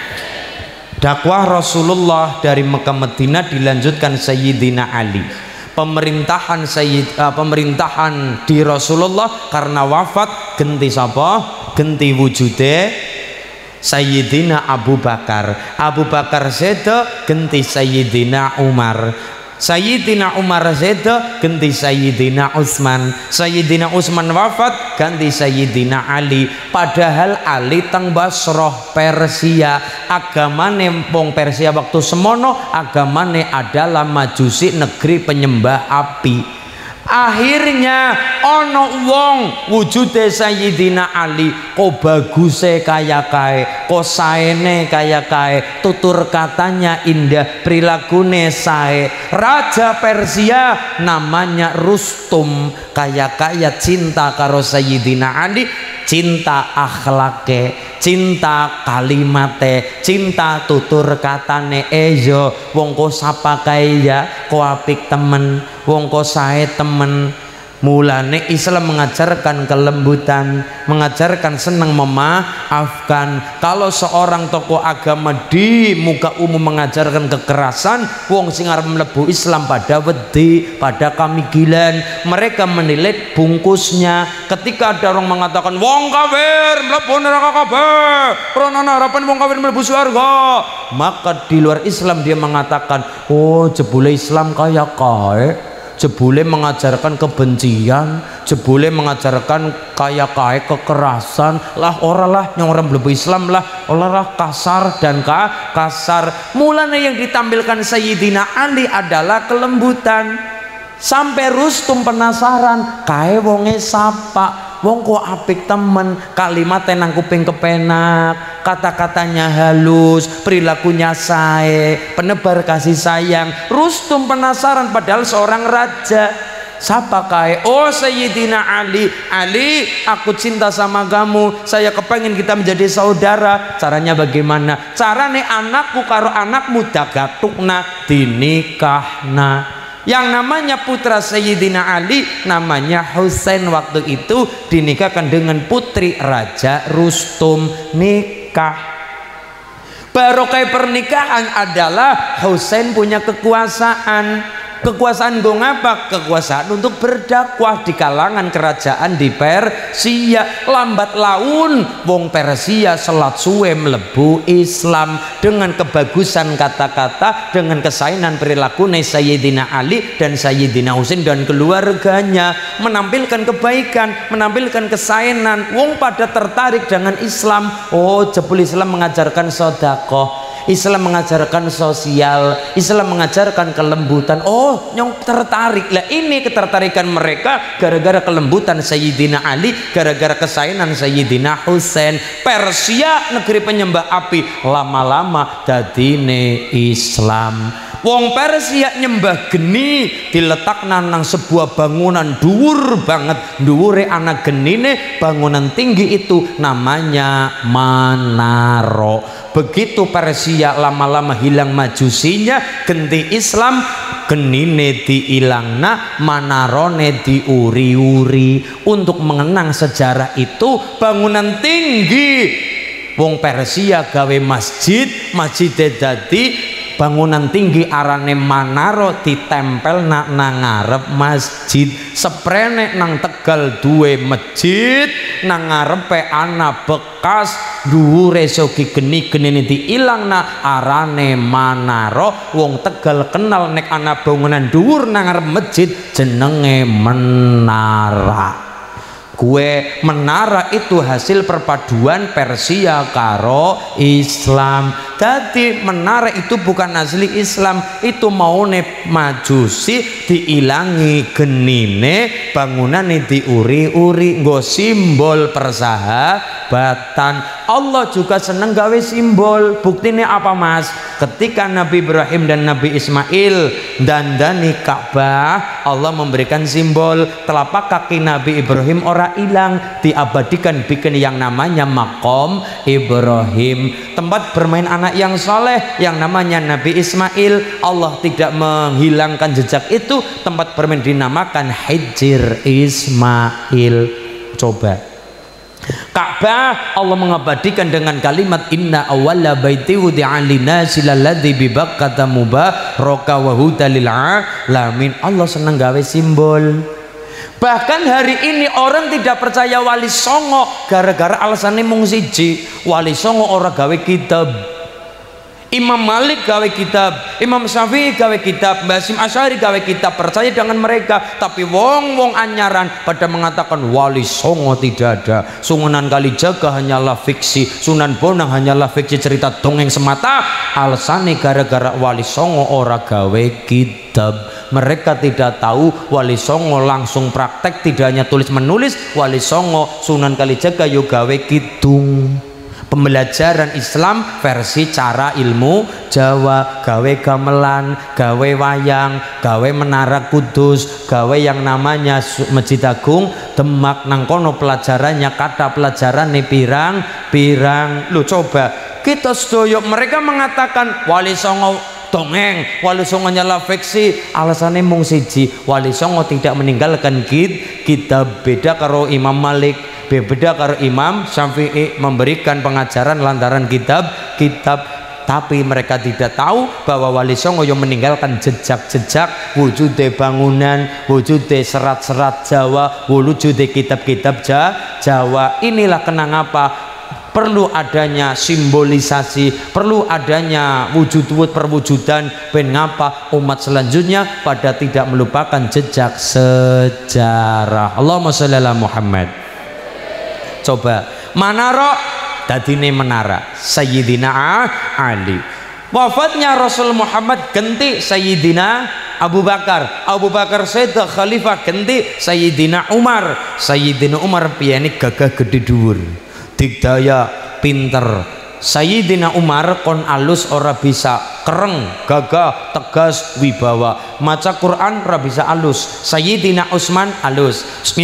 Dakwah Rasulullah dari Mekah Madinah dilanjutkan Sayyidina Ali. Pemerintahan Sayyid, uh, pemerintahan di Rasulullah karena wafat genti sapa? Genti wujude Sayyidina Abu Bakar. Abu Bakar sedo genti Sayyidina Umar. Sayyidina Umar sedo ganti Sayyidina Utsman. Sayyidina Utsman wafat ganti Sayyidina Ali. Padahal Ali teng Basrah Persia, agamane wong Persia waktu semono agamane adalah Majusi, negeri penyembah api. Akhirnya ono wong wujude Sayyidina Ali kok baguse kaya kae, kok saene kaya kae, tutur katanya indah, prilakune sae. Raja Persia namanya Rustum, kaya kaya cinta karo Sayyidina Ali, cinta akhlake, cinta kalimate, cinta tutur katane. Eyo wong ko sapa kae ya, ko apik temen, wong ko sae temen. Mulane Islam mengajarkan kelembutan, mengajarkan senang memaafkan. Kalau seorang tokoh agama di muka umum mengajarkan kekerasan, wong sing arep mlebu Islam pada wedi, pada kamigilan, mereka menilai bungkusnya. Ketika ada orang mengatakan wong kafir mlebu neraka kabeh, rono harapan wong kafir mlebu surga, maka di luar Islam dia mengatakan, oh jebule Islam kaya kae, jebule mengajarkan kebencian, jebule mengajarkan kaya kae kekerasan. Lah ora lah yang orang mlebu Islam lah ora lah kasar dan ka kasar. Mulanya yang ditampilkan Sayyidina Ali adalah kelembutan. Sampai Rustum penasaran, kae wonge sapa, wong kok apik temen, kalimatnya nang kuping kepenak, kata-katanya halus, perilakunya sae, penebar kasih sayang. Rustum penasaran padahal seorang raja. Siapa kae? Oh Sayyidina Ali. Ali, aku cinta sama kamu, saya kepengen kita menjadi saudara. Caranya bagaimana? Carane anakku karo anakmu dagatukna dinikahna. Yang namanya putra Sayyidina Ali namanya Husain, waktu itu dinikahkan dengan putri Raja Rustum. Nikah. Barokah pernikahan adalah Husain punya kekuasaan. Kekuasaan gue ngapa? Kekuasaan untuk berdakwah di kalangan kerajaan di Persia. Lambat laun wong Persia selat suwe mlebu Islam dengan kebagusan kata-kata, dengan kesaenan perilaku Sayyidina Ali dan Sayyidina Husain dan keluarganya, menampilkan kebaikan, menampilkan kesaenan. Wong pada tertarik dengan Islam. Oh, jebul Islam mengajarkan sedekah, Islam mengajarkan sosial, Islam mengajarkan kelembutan. Oh, nyong tertarik lah. Ini ketertarikan mereka gara-gara kelembutan Sayyidina Ali, gara-gara kesaenan Sayyidina Husain. Persia negeri penyembah api, lama-lama dadine Islam. Wong Persia nyembah geni, diletakna nang sebuah bangunan dhuwur banget. Dhuwure ana genine, bangunan tinggi itu namanya Manaro. Begitu Persia lama-lama hilang majusinya, ganti Islam, genine diilangna, manarone diuri-uri. Untuk mengenang sejarah itu, bangunan tinggi wong Persia gawe masjid, masjid dadi bangunan tinggi arane Manaro, ditempel nak nang ngarep masjid. Seprene nang Tegal duwe masjid, nang ngarepe ana bekas dhuwure sogi geni-genine diilangna arane Manaro. Wong Tegal kenal nek ana bangunan dhuwur nang ngarep masjid jenenge menara. Kue menara itu hasil perpaduan Persia karo Islam. Jadi menara itu bukan asli Islam, itu maune majusi, diilangi genine, bangunane diuri-uri, nggo simbol persahabatan. Allah juga seneng gawe simbol. Buktinya apa mas? Ketika Nabi Ibrahim dan Nabi Ismail dandani Ka'bah, Allah memberikan simbol. Telapak kaki Nabi Ibrahim ora hilang, diabadikan, bikin yang namanya Maqam Ibrahim, tempat bermain anak yang soleh yang namanya Nabi Ismail. Allah tidak menghilangkan jejak itu, tempat bermain dinamakan Hijr Ismail. Coba Ka'bah Allah mengabadikan dengan kalimat inna awwala baiti wudi'a lin-nasi lalladzi bi Bakkata mubaraka wa hudan lil alamin. Allah seneng gawe simbol. Bahkan hari ini orang tidak percaya Wali Songo gara-gara alasannya mung siji, Wali Songo ora gawe kitab. Imam Malik gawe kitab, Imam Syafi'i gawe kitab, Basim Asy'ari gawe kitab, percaya dengan mereka. Tapi wong-wong anyaran pada mengatakan Wali Songo tidak ada, Sunan Kalijaga hanyalah fiksi, Sunan Bonang hanyalah fiksi, cerita dongeng semata. Alasannya gara-gara Wali Songo ora gawe kitab. Mereka tidak tahu Wali Songo langsung praktek, tidak hanya tulis menulis. Wali Songo Sunan Kalijaga yo gawe kidung, pembelajaran Islam versi cara ilmu Jawa, gawe gamelan, gawe wayang, gawe menara Kudus, gawe yang namanya Masjid Agung Demak. Nang kono pelajarannya kata pelajaran nih pirang-pirang. Lu coba kita sedoyo, mereka mengatakan Wali Songo dongeng, Wali Songo nyala fiksi. Alasannya mung siji, Wali Songo tidak meninggalkan kid kitab. Beda karo Imam Malik, beda karo Imam Syafi'i memberikan pengajaran lantaran kitab-kitab. Tapi mereka tidak tahu bahwa Wali Songo yang meninggalkan jejak-jejak wujude bangunan, wujude serat-serat Jawa, wujude kitab-kitab Jawa. Inilah kenapa perlu adanya simbolisasi, perlu adanya wujud-wujud perwujudan ben ngapa umat selanjutnya pada tidak melupakan jejak sejarah. Allahumma sholli ala Muhammad. Coba Manaro dadine menara Sayyidina Ali. Wafatnya Rasul Muhammad ganti Sayyidina Abu Bakar. Abu Bakar seda khalifah ganti Sayyidina Umar. Sayyidina Umar piyane gagah gede dhuwur, digdaya pinter. Sayyidina Umar kon alus ora bisa, kereng, gagah, tegas, wibawa. Maca Quran ora bisa alus. Sayyidina Utsman alus.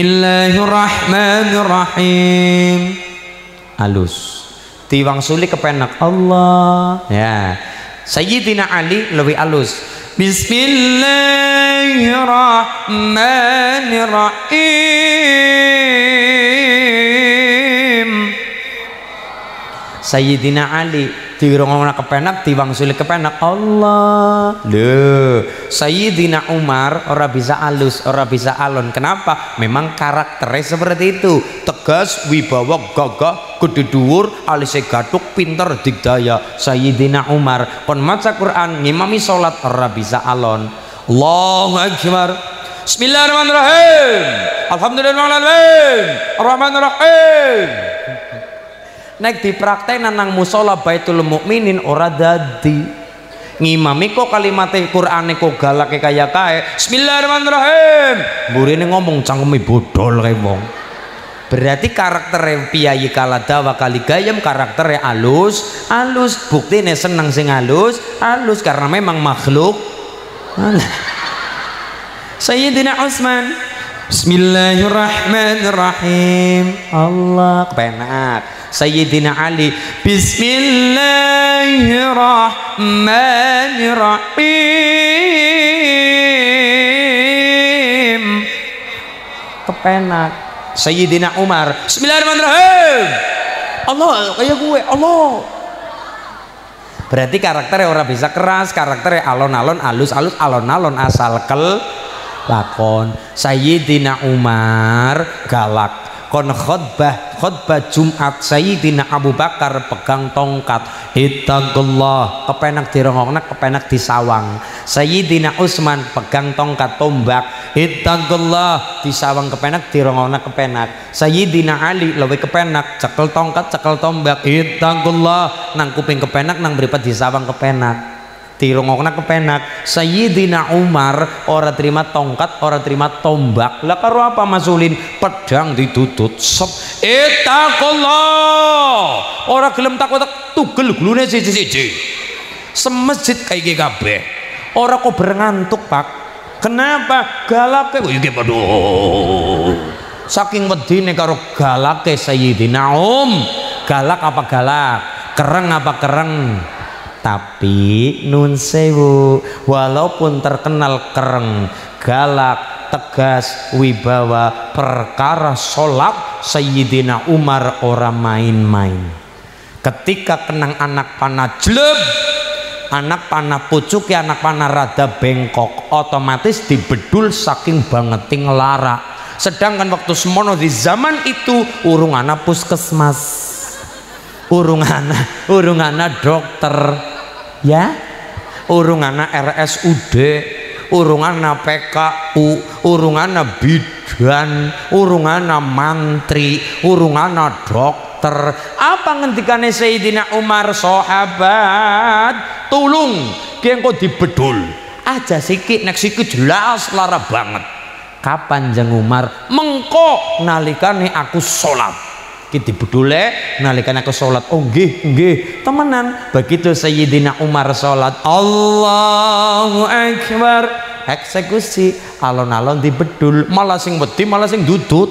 Bismillahirrahmanirrahim. Alus. Diwangsuli kepenak Allah. Ya. Sayyidina Ali lebih alus. Bismillahirrahmanirrahim. Sayyidina Ali dirongona kepenak, diwangsuli kepenak Allah. Lho, Sayyidina Umar ora bisa alus, ora bisa alon. Kenapa? Memang karakternya seperti itu. Tegas, wibawa, gagah, gede dhuwur, alise gathuk, pinter, digdaya. Sayyidina Umar kon maca Quran, ngimami salat ora bisa alon. Allahu Akbar. Bismillahirrahmanirrahim. Alhamdulillahirrahmanirrahim. Arrahmanirrahim. Nek dipraktekan nang musola Baitul Mukminin ora dadi. Ngimami kok kalimat Qur'ane kok galake kaya kae. Bismillahirrahmanirrahim. Mburine ngomong cangkeme bodol kae wong. Berarti karaktere piyayi kala dawa kali gayem karaktere alus, alus. Buktine seneng sing alus, alus karena memang makhluk. Sayyidina Utsman. Bismillahirrahmanirrahim. Allah kepenak. Sayyidina Ali. Bismillahirrahmanirrahim. Kepenak. Sayyidina Umar. Bismillahirrahmanirrahim. Allah kayak gue. Allah. Berarti karakternya orang bisa keras, karakternya alon-alon, alus-alus, alon-alon asal kel lakon. Sayyidina Umar galak. Kon khutbah khutbah Jumat Sayyidina Abu Bakar pegang tongkat. Ittaqullah kepenak dirongokna, kepenak disawang. Sayyidina Utsman pegang tongkat tombak. Ittaqullah disawang kepenak, dirongokna kepenak. Sayyidina Ali luwih kepenak, cekel tongkat, cekel tombak. Ittaqullah nang kuping kepenak, nang mripat disawang kepenak, dirongokna kepenak. Sayyidina Umar ora terima tongkat, ora terima tombak. Lah karo apa masulin? Pedang ditutut. Sep. Ittaqullah. Ora gelem takut tugel glune siji-siji. Semesjid kayak kabeh. Ora kok berengantuk, Pak. Kenapa? Galake iki padha. Saking wedine karo galake Sayyidina Um. Galak apa galak? Kereng apa kereng? Tapi nun sewu, walaupun terkenal kereng, galak, tegas, wibawa, perkara sholat Sayyidina Umar ora main-main. Ketika kenang anak panah jleb, anak panah pucuk ya, anak panah rada bengkok, otomatis dibedul saking bangeting lara. Sedangkan waktu semono di zaman itu urung ana puskesmas, urung ana urung ana dokter, ya, urung ana R S U D, urung ana P K U, urung ana bidan, urung ana mantri, urung ana dokter. Apa ngendikane Sayyidina Umar? Sahabat tulung ki engko dibedul aja sikik, nek sikik jelas lara banget. Kapan jeng Umar? Mengko nalikane aku sholat ki dibedule, nalikane aku sholat. Oh nggih nggih temenan. Begitu Sayyidina Umar sholat, Allahu Akbar, eksekusi, alon-alon dibedul, malah sing wedi malah sing dudut,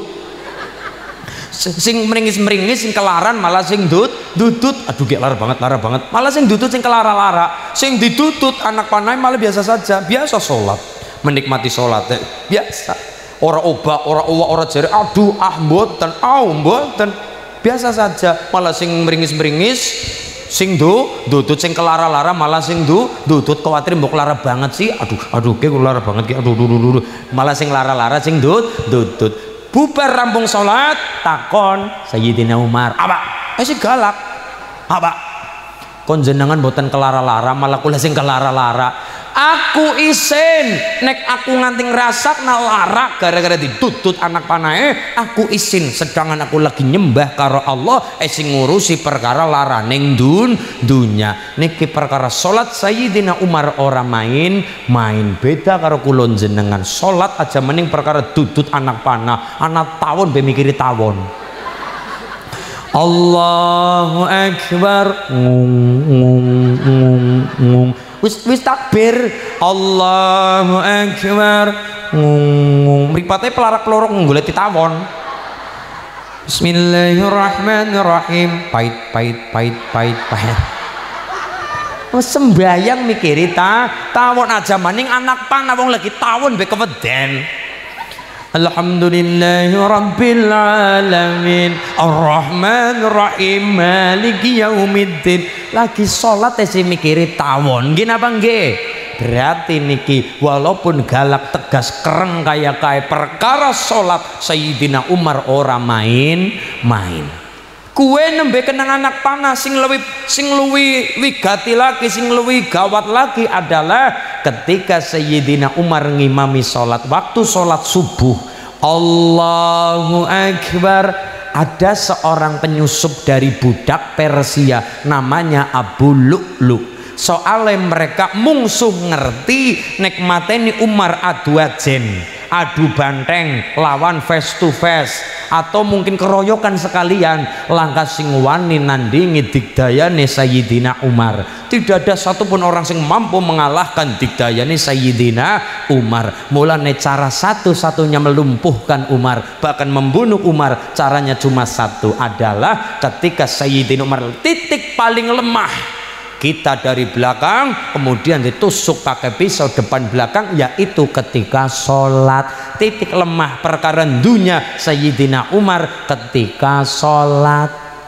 sing meringis-meringis, sing kelaran malah sing dut dudut. Aduh gek lara banget, lara banget, malah sing dudut, sing kelara-lara, sing ditutut anak panai malah biasa saja, biasa sholat, menikmati sholat biasa, ora obah, ora uwa, ora jari aduh ah mboten, ah mboten, biasa saja. Malah sing meringis-meringis, sing du dudut, sing kelara-lara malah sing du dudut. Kuwatir mbok lara banget sih, aduh aduh ke lara banget ki, aduh aduh aduh, malah sing lara-lara sing dut dudut. Bubar rampung sholat, takon Sayyidina Umar, apa? Eh si galak, apa? kon jenengan boten kelara-lara malah kula sing kelara-lara. Aku isin nek aku nganti ngrasakna lara gara-gara ditutut anak panae, aku isin sedangkan aku lagi nyembah karo Allah eh sing ngurusi perkara laraning dun dunya. Niki perkara salat Sayyidina Umar ora main main, beda karo kula jenengan salat aja mending perkara tutut anak panah, anak tawon be mikiri tawon. Allahu Akbar ngung ngung ngung ngung wis wis takbir Allahu Akbar ngung ngung mripate pelarak lorong golek tawon. Bismillahirrahmanirrahim pait pait pait pait pait oh, sembayang mikiri ta tawon aja maning anak panah wong lagi tawon be keweden. Alhamdulillahi Rabbil Alamin Ar-Rahmanir-Rahim Maliki Yaumiddin. Lagi sholat sih mikiri tawon gini apa nggih? Berarti niki walaupun galak tegas kereng kaya kaya perkara sholat Sayyidina Umar ora main main. Kue nembe kenang anak panah sing luwi sing luwi wigati lagi sing luwi gawat lagi adalah ketika Sayyidina Umar ngimami sholat waktu sholat subuh. Allahu Akbar, ada seorang penyusup dari budak Persia namanya Abu Lu'lu. Soalnya mereka mungsuh ngerti nek mateni Umar adu ajen, adu banteng lawan face to face atau mungkin keroyokan sekalian langkah sing wani nandingi digdayane Sayyidina Umar. Tidak ada satupun orang sing mampu mengalahkan digdayane Sayyidina Umar. Mulane cara satu-satunya melumpuhkan Umar bahkan membunuh Umar caranya cuma satu adalah ketika Sayyidina Umar titik paling lemah kita dari belakang kemudian ditusuk pakai pisau depan belakang, yaitu ketika sholat. Titik lemah perkara dunia Sayyidina Umar ketika sholat.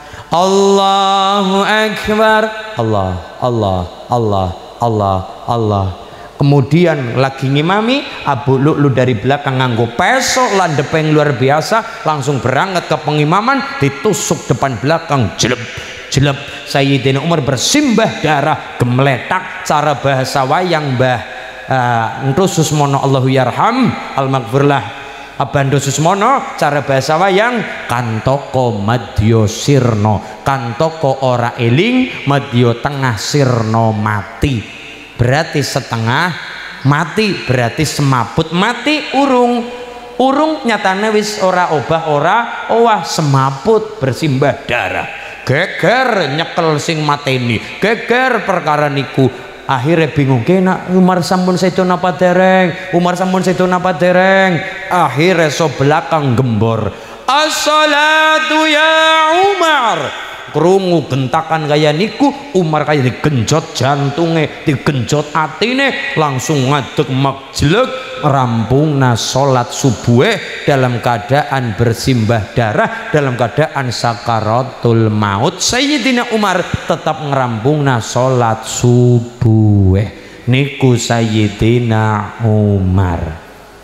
Allahu Akbar, Allah Allah Allah Allah Allah. Kemudian lagi ngimami Abu Lu'lu dari belakang nganggo pesok landepeng luar biasa langsung berangkat ke pengimaman, ditusuk depan belakang jeleb jeleb. Sayyidina Umar bersimbah darah gemeletak. Cara bahasa wayang Mbah uh, Ntu Susmono Allahu yarham al-maghfirlah Abando Susmono, cara bahasa wayang kantoko madyo sirno, kantoko ora eling madyo tengah sirno mati. Berarti setengah mati, berarti semaput mati urung urung nyatane wis ora obah ora owah semaput bersimbah darah. Geger nyekel sing mateni, geger perkara niku. Akhirnya bingung kena Umar sampun sedo napa dereng, Umar sampun sedo napa dereng. Akhirnya so belakang gembor, as-salatu ya Umar. Krungu gentakan kaya niku, Umar kaya digenjot jantungnya, digenjot atine, langsung ngadeg majleg rampungna sholat subuh dalam keadaan bersimbah darah, dalam keadaan sakaratul maut. Sayyidina Umar tetap ngerampungna sholat subuh niku Sayyidina Umar.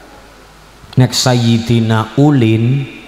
Nek Sayyidina Ulin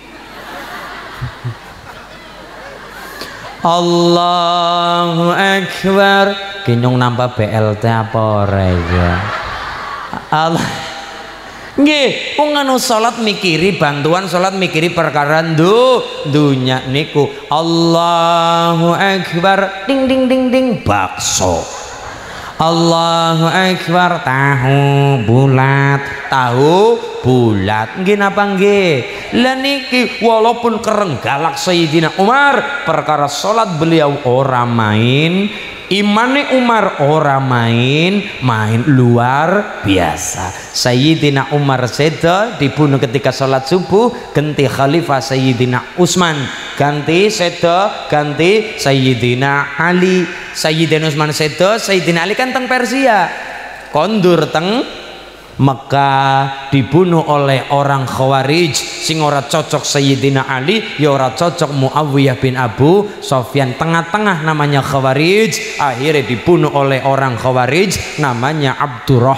Allahu Akbar kinyong nampak B L T apa ora ya Allah nggih wong anu salat mikiri bantuan salat mikiri perkara ndu dunya niku. Allahu Akbar ding ding ding ding bakso. Allahu Akbar tahu bulat, tahu bulat nggih napa nggih. Lah niki walaupun kereng galak Sayyidina Umar perkara salat beliau ora main, imane Umar ora main main luar biasa. Sayyidina Umar sedo dibunuh ketika salat subuh, ganti khalifah Sayyidina Utsman, ganti sedo ganti Sayyidina Ali. Sayyidina Utsman sedo, Sayyidina Ali kan teng Persia, kondur teng Mekah, dibunuh oleh orang Khawarij sing ora cocok Sayyidina Ali, ya ora cocok Muawiyah bin Abu Sofyan, tengah-tengah namanya Khawarij. Akhirnya dibunuh oleh orang Khawarij namanya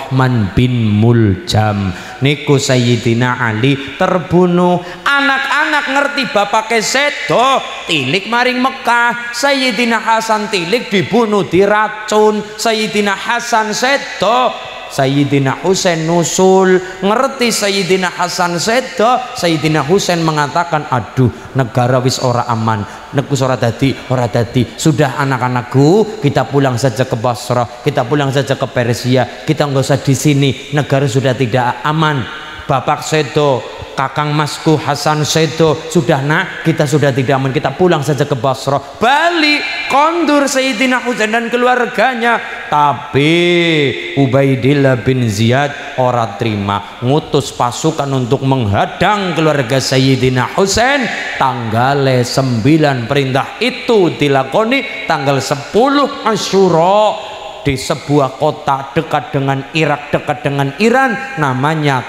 Abdurrahman bin Muljam. Niku Sayyidina Ali terbunuh. Anak-anak anak ngerti bapake sedo tilik maring Mekah. Sayyidina Hasan tilik dibunuh diracun. Sayyidina Hasan sedo, Sayyidina Husain nusul. Ngerti Sayyidina Hasan sedo, Sayyidina Husain mengatakan, aduh negara wis ora aman, negus ora dadi, ora dadi. Sudah anak-anakku, kita pulang saja ke Basrah, kita pulang saja ke Persia, kita nggak usah di sini, negara sudah tidak aman. Bapak sedo, kakang masku Hasan sedo, sudah nak, kita sudah tidak aman, kita pulang saja ke Basrah. Balik kondur Sayyidina Husain dan keluarganya. Tapi Ubaidillah bin Ziyad ora terima, ngutus pasukan untuk menghadang keluarga Sayyidina Husain. Tanggal sembilan perintah itu dilakoni tanggal sepuluh Asyura di sebuah kota dekat dengan Irak, dekat dengan Iran, namanya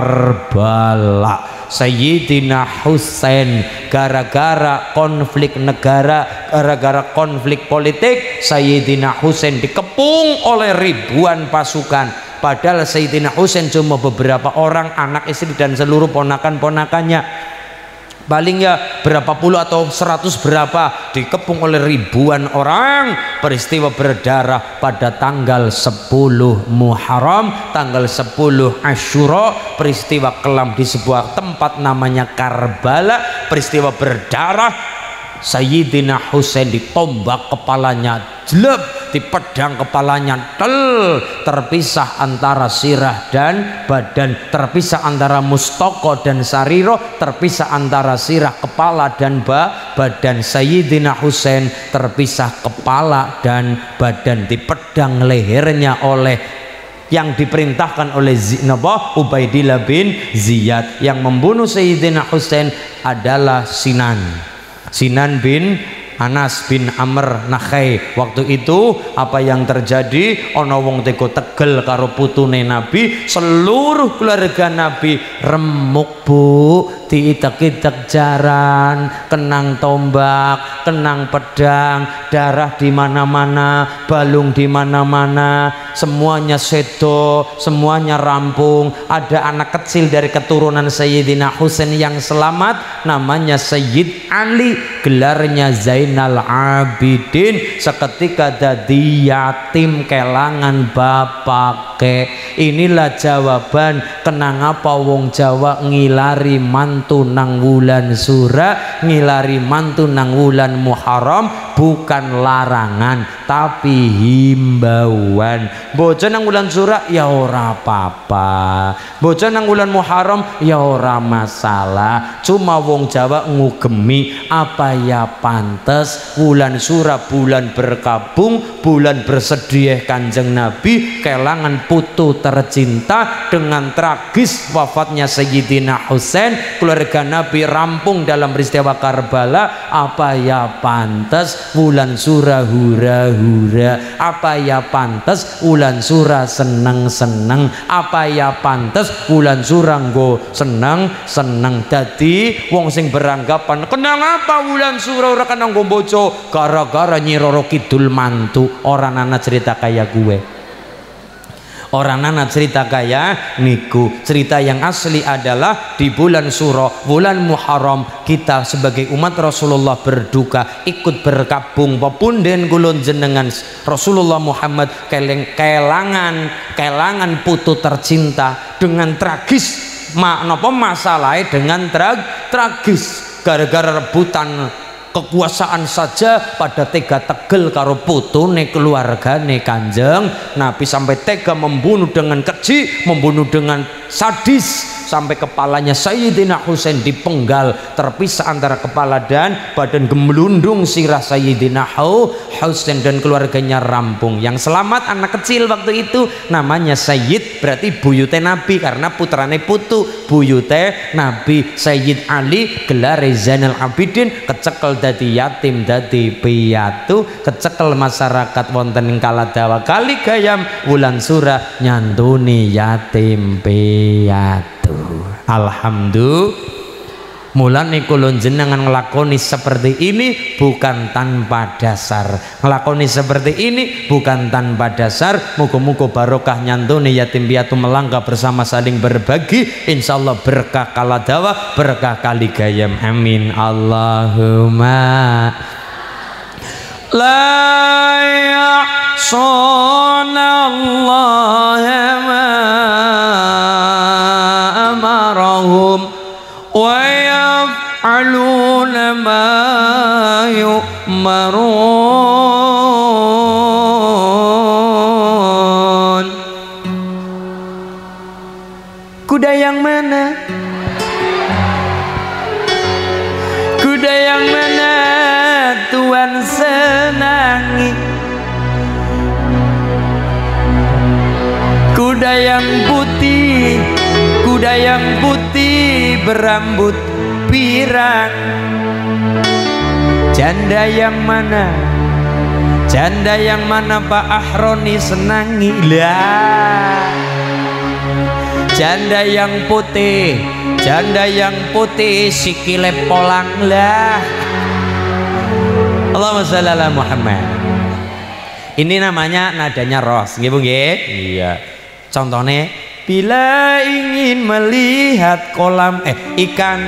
Karbala. Sayyidina Husain gara-gara konflik negara, gara-gara konflik politik, Sayyidina Husain dikepung oleh ribuan pasukan. Padahal Sayyidina Husain cuma beberapa orang, anak istri dan seluruh ponakan-ponakannya. Paling ya berapa puluh atau seratus berapa, dikepung oleh ribuan orang. Peristiwa berdarah pada tanggal sepuluh Muharram, tanggal sepuluh Asyura. Peristiwa kelam di sebuah tempat namanya Karbala. Peristiwa berdarah, Sayyidina Husain ditombak kepalanya, jelek, di pedang kepalanya, tel, terpisah antara sirah dan badan, terpisah antara mustoko dan sariro, terpisah antara sirah kepala dan ba, badan. Sayyidina Husain terpisah kepala dan badan, di pedang lehernya oleh yang diperintahkan oleh Zinabah Ubaidillah bin Ziyad. Yang membunuh Sayyidina Husain adalah Sinan Sinan bin Anas bin Amr Nakhai. Waktu itu apa yang terjadi? Ono wong teko tegel karo putune Nabi, seluruh keluarga Nabi remuk bu, diitek-itek jaran, kenang tombak, kenang pedang, darah di mana-mana, balung di mana-mana, semuanya sedo, semuanya rampung. Ada anak kecil dari keturunan Sayyidina Husain yang selamat, namanya Sayyid Ali, gelarnya Zainal Abidin. Seketika dadi yatim kelangan bapake. Inilah jawaban kenang apa wong Jawa ngilari mantu nang wulan sura, ngilari mantu nang wulan Muharram bukan larangan tapi himbauan. Bocah nang wulan sura ya ora apa-apa, bocah nang wulan Muharram ya ora masalah. Cuma wong Jawa ngugemi apa ya pantes wulan sura bulan berkabung, bulan bersedia Kanjeng Nabi, kelangan putu tercinta. Dengan tragis wafatnya Sayyidina Husain, keluarga Nabi rampung dalam peristiwa Karbala. Apa ya pantes wulan sura hura-hura, apa ya pantes wulan sura seneng-seneng, apa ya pantes wulan sura nggo seneng-seneng. Dadi wong sing beranggapan kenang apa wulan sura ora kenang nggo bojo, gara-gara Nyi Roro Kidul mantu. Orang anak cerita kayak gue, orang anak cerita kayak niku. Cerita yang asli adalah di bulan Suro, bulan Muharram, kita sebagai umat Rasulullah berduka, ikut berkabung pepunden kulon jenengan Rasulullah Muhammad keleng, kelangan kelangan putu tercinta dengan tragis. Ma, napa masalahnya dengan trag, tragis gara-gara rebutan kekuasaan saja pada tega tegel karo putune keluargane Kanjeng Nabi, sampai tega membunuh dengan keji, membunuh dengan sadis, sampai kepalanya Sayyidina Husain dipenggal, terpisah antara kepala dan badan, gemelundung sirah Sayyidina Husain dan keluarganya rampung. Yang selamat anak kecil waktu itu namanya Sayyid, berarti buyute Nabi karena putrane putu, buyute Nabi. Sayyid Ali gelare Zainal Abidin, kecekel dadi yatim dadi piatu, kecekel masyarakat wonten ing Kaladawa kali gayam wulan sura nyantuni yatim piatu. Alhamdulillah. Mulane kula jenengan nglakoni seperti ini bukan tanpa dasar. Nglakoni seperti ini bukan tanpa dasar. Muga-muga barokah nyantuni yatim piatu melangkah bersama saling berbagi. Insyaallah berkah kala dawa, berkah kali gayam. Amin. Allahumma la ya'sunallaha ma amarahum wa yaf'aluna ma yu'marun. Kuda yang mana? Kuda yang mana Tuhan senangi? Kuda yang putih, kuda yang putih berambut pirang. Janda yang mana? Janda yang mana Pak Ahroni senangi? Lah, janda yang putih, janda yang putih sikile polang lah. Allahumma shalli ala Muhammad. Ini namanya nadanya ros, nggih Bu nggih? Iya. Contohnya, bila ingin melihat kolam eh ikan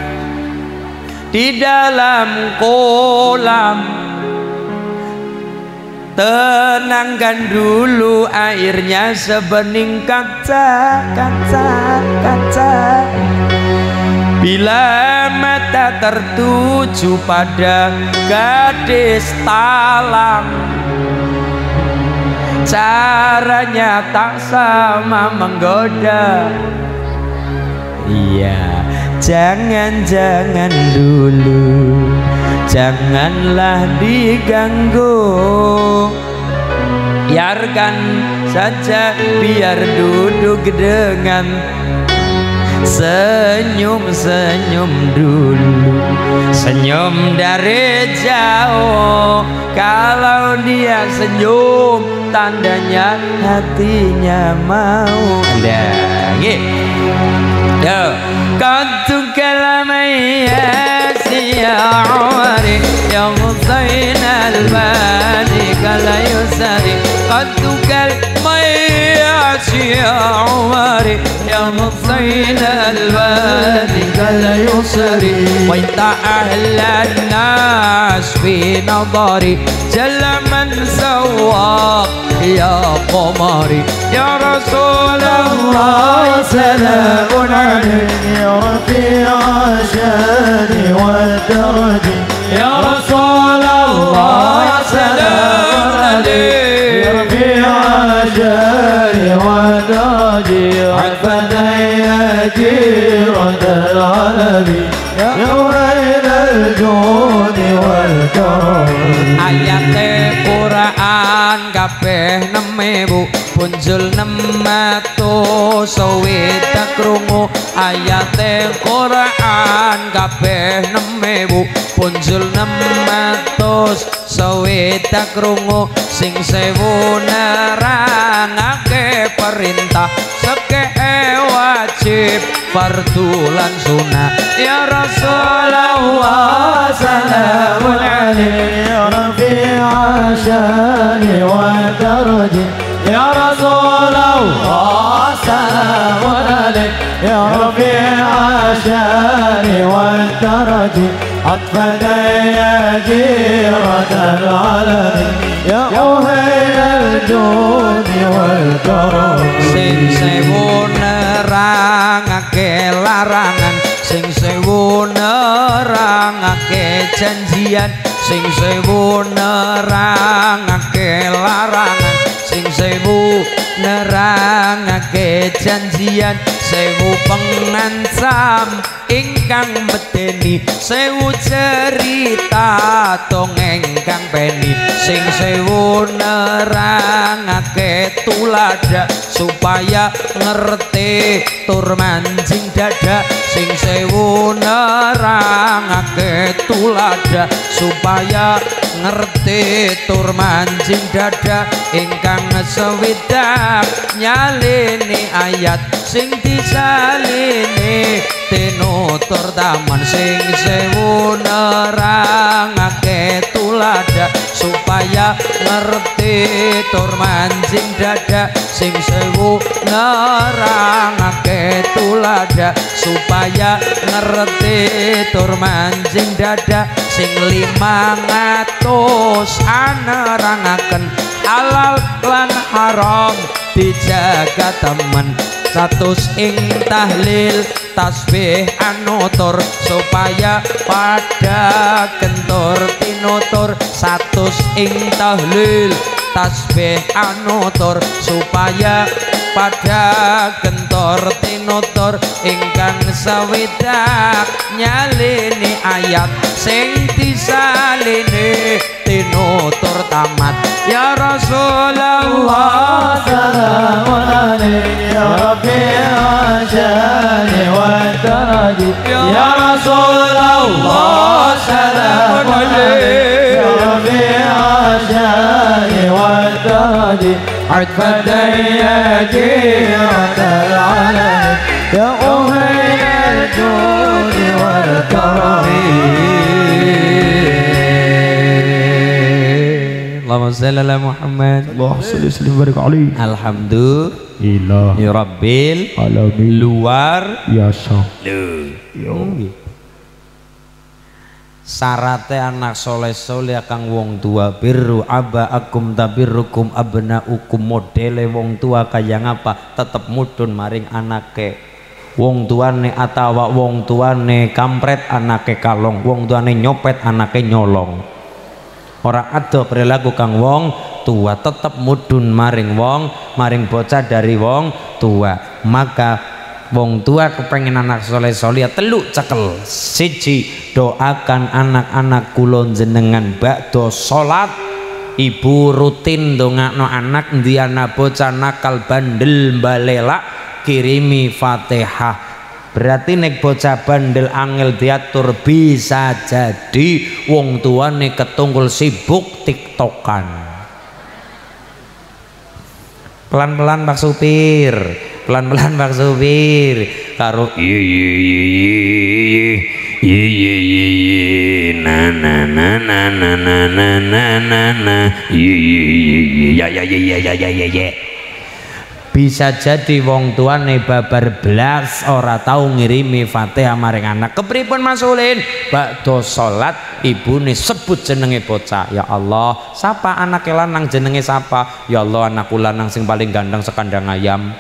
di dalam kolam, tenangkan dulu airnya sebening kaca, kaca, kaca. Bila mata tertuju pada gadis talang, caranya tak sama menggoda. Iya, jangan-jangan dulu, janganlah diganggu. Biarkan saja, biar duduk dengan senyum-senyum dulu. Senyum dari jauh, kalau dia senyum tandanya hatinya mau. Lagi yo kantu kalamaya siyawari ya muzainal bani kala yusari kantu kalamaya siyawari ya muzainal bani kala yusari wa inta ahlan nas fi nadari jalla man sawaq ya qamari ya Rasulullah salamun alayhi ya rafi'a syani wal daraji ya Rasulullah salamun alayhi ya rafi'a syani wal daraji afadaya jiradal alamin ya wailal judi wal karam. Ayat Quran kabeh nemebu punjul nemato sawita krungu. Ayat Quran kabeh nemebu punjul nemato sawita krungu. Sing sewu nerangake perintah sekeh wajib fardu lan sunah ya Rasulullah salamun alaihi ya rafi'a syani wa daraji ya Rasulullah salamun alaihi ya rafi'a syani wa daraji atfana ya jiradal alamin ya uhailal judi wal karam. Sing sewu nerangake larangan, sing sewu nerangake janjian, sing sewu nerangake larangan, sing sewu nerangake janjian, sewu pengancam ingkang medeni, sewu cerita dongeng kang peni, sing sewu nerangake tulada supaya ngerti tur mancing dada, sing sewu nerangake tulada supaya ngerti tur mancing dada. Ingkang swidak nyalini ayat sing disalini tinutur taman sing sewu nerangake tulada supaya ngerti tur mancing dada sing sewu nerangake tulada supaya ngerti tur mancing dada sing limang atus anerangaken halal lan haram dijaga temen satus ing tahlil tasbih anutur supaya pada kentur tinutur satus ing tahlil tasbih anutur supaya pada kentor tinutur ingkang sawidak nyalini ayat sing disalini tinutur tamat ya Rasulullah salamun alaihi ya Rabbi ajani wa taraji ya Rasulullah salamun alaihi ya Rabbi ajani wa taraji عطف دياجيرة العالم يا أهل الجود والكرم اللهم صل على محمد اللهم صل وسلم وبارك عليه alhamdulillah ya rabbil alamin luar biasa syaratnya anak soleh soleh kang wong tua birru aba akum tabirrukum abna ukum modele wong tua kaya ngapa tetep mudun maring anake wong tuane atawa wong tuane kampret anake kalong wong tuane nyopet anake nyolong ora ada perilaku kang wong tua tetep mudun maring wong maring bocah dari wong tua maka wong tua kepengen anak soleh soleh telu cekel siji doakan anak-anak kulon jenengan bakdo sholat ibu rutin dongakno anak ndiana bocah nakal bandel balela kirimi fatihah berarti nek bocah bandel angel diatur bisa jadi wong tuane ketunggul sibuk tiktokan pelan-pelan Pak Supir pelan-pelan Pak Supir karo iye iye iye iye iye iye na na na na na na na na na na iye iye iye ya ya ya ya ya ya ya bisa jadi wong tuane babar blas ora tau ngirimi Fatihah maring anak kepripun masulin bakdo salat ibune sebut jenenge bocah ya Allah sapa anak lanang jenenge sapa ya Allah anakku lanang sing paling ganteng sekandang ayam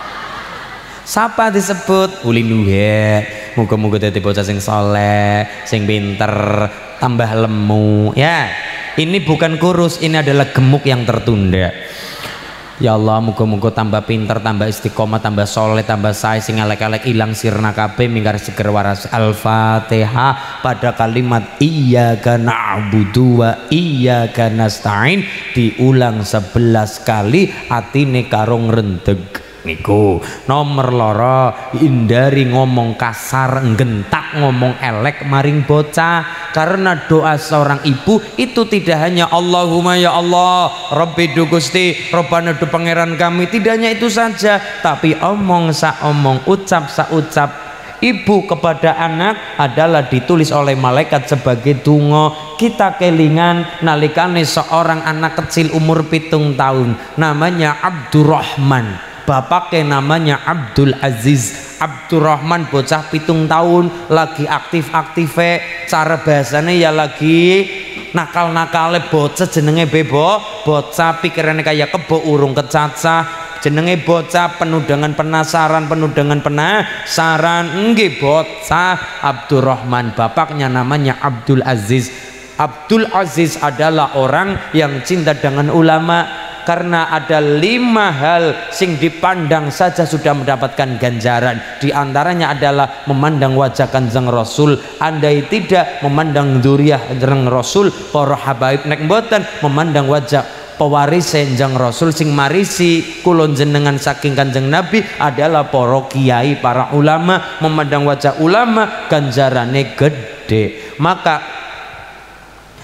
sapa disebut ulin luhe muga-muga dadi bocah sing soleh sing pinter tambah lemu ya ini bukan kurus ini adalah gemuk yang tertunda ya Allah muga-muga tambah pinter tambah istiqomah tambah soleh tambah sae sing elek-elek ilang sirna kabeh minggar seger waras al-fatihah pada kalimat iyyaka na'budu wa iyyaka nasta'in diulang sebelas kali atine karo ngrendeg niku nomor loro hindari ngomong kasar gentak ngomong elek maring bocah karena doa seorang ibu itu tidak hanya Allahumma ya Allah Rabbi du Gusti Robbana du pangeran kami tidak hanya itu saja tapi omong sa omong ucap sa ucap ibu kepada anak adalah ditulis oleh malaikat sebagai dungo kita kelingan nalikane seorang anak kecil umur pitung tahun namanya Abdurrahman bapaknya namanya Abdul Aziz Abdurrahman bocah pitung tahun lagi aktif-aktifnya cara bahasanya ya lagi nakal-nakale bocah jenenge bebo bocah pikirannya kayak kebo urung kecacah jenenge bocah penuh dengan penasaran penuh dengan penasaran nggih bocah Abdurrahman bapaknya namanya Abdul Aziz Abdul Aziz adalah orang yang cinta dengan ulama karena ada lima hal sing dipandang saja sudah mendapatkan ganjaran diantaranya adalah memandang wajah Kanjeng Rasul andai tidak memandang dzurriyyah Kanjeng Rasul para habaib nek mboten memandang wajah pewaris Kanjeng Rasul sing marisi kulon jenengan saking Kanjeng Nabi adalah para kiai para ulama memandang wajah ulama ganjarane gede maka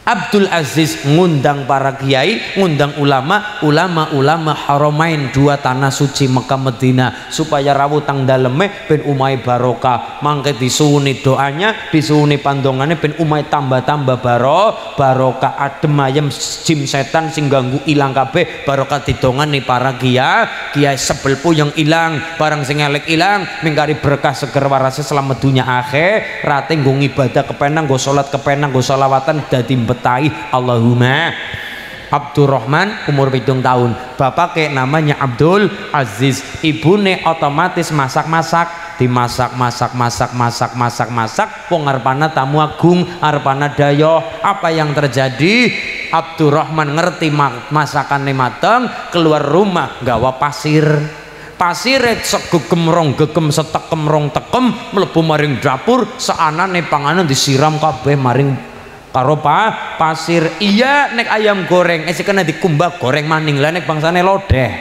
Abdul Aziz ngundang para kiai, ngundang ulama, ulama-ulama Haramain, dua tanah suci Mekah Medina, supaya rawuh tang daleme ben umai barokah. Mangke disuwuni doanya, disuwuni pandongane ben umai tambah-tambah baro barokah, adem ayem jim setan sing ganggu ilang kabeh, barokah didongani para kiai, kiai sebel puyeng ilang, barang sing elek ilang, mingkari berkah seger warase selamat dunya akhir, rate nggo ibadah kepenang, nggo salat kepenang, nggo selawatan dadi betai. Allahumma. Abdurrahman umur pitung tahun, bapak kayak namanya Abdul Aziz, ibune otomatis masak-masak, dimasak masak masak masak masak masak wong arepana tamu agung, arepana dayo. Apa yang terjadi? Abdurrahman ngerti masakannya mateng, keluar rumah gawa pasir, pasiret segegem rong gegem setekem rong tekem mlebu maring dapur, seanane panganan disiram kabeh maring karo pa, pasir. Iya nek ayam goreng esi kena dikumbah goreng maning, lah nek bangsane lodeh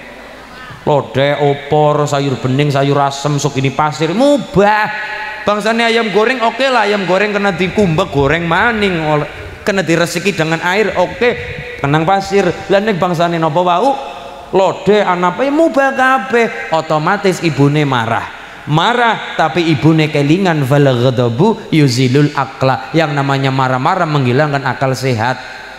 lodeh opor sayur bening sayur asem sok ini pasir mubah. Bangsane ayam goreng oke okay lah, ayam goreng kena dikumbah goreng maning, kena diresiki dengan air oke okay. Kenang pasir. Lah nek bangsane napa wau lodeh anape mubah kabeh, otomatis ibune marah marah, tapi ibune kelingan, fal ghadabu yuzilul akla, yang namanya marah-marah menghilangkan akal sehat.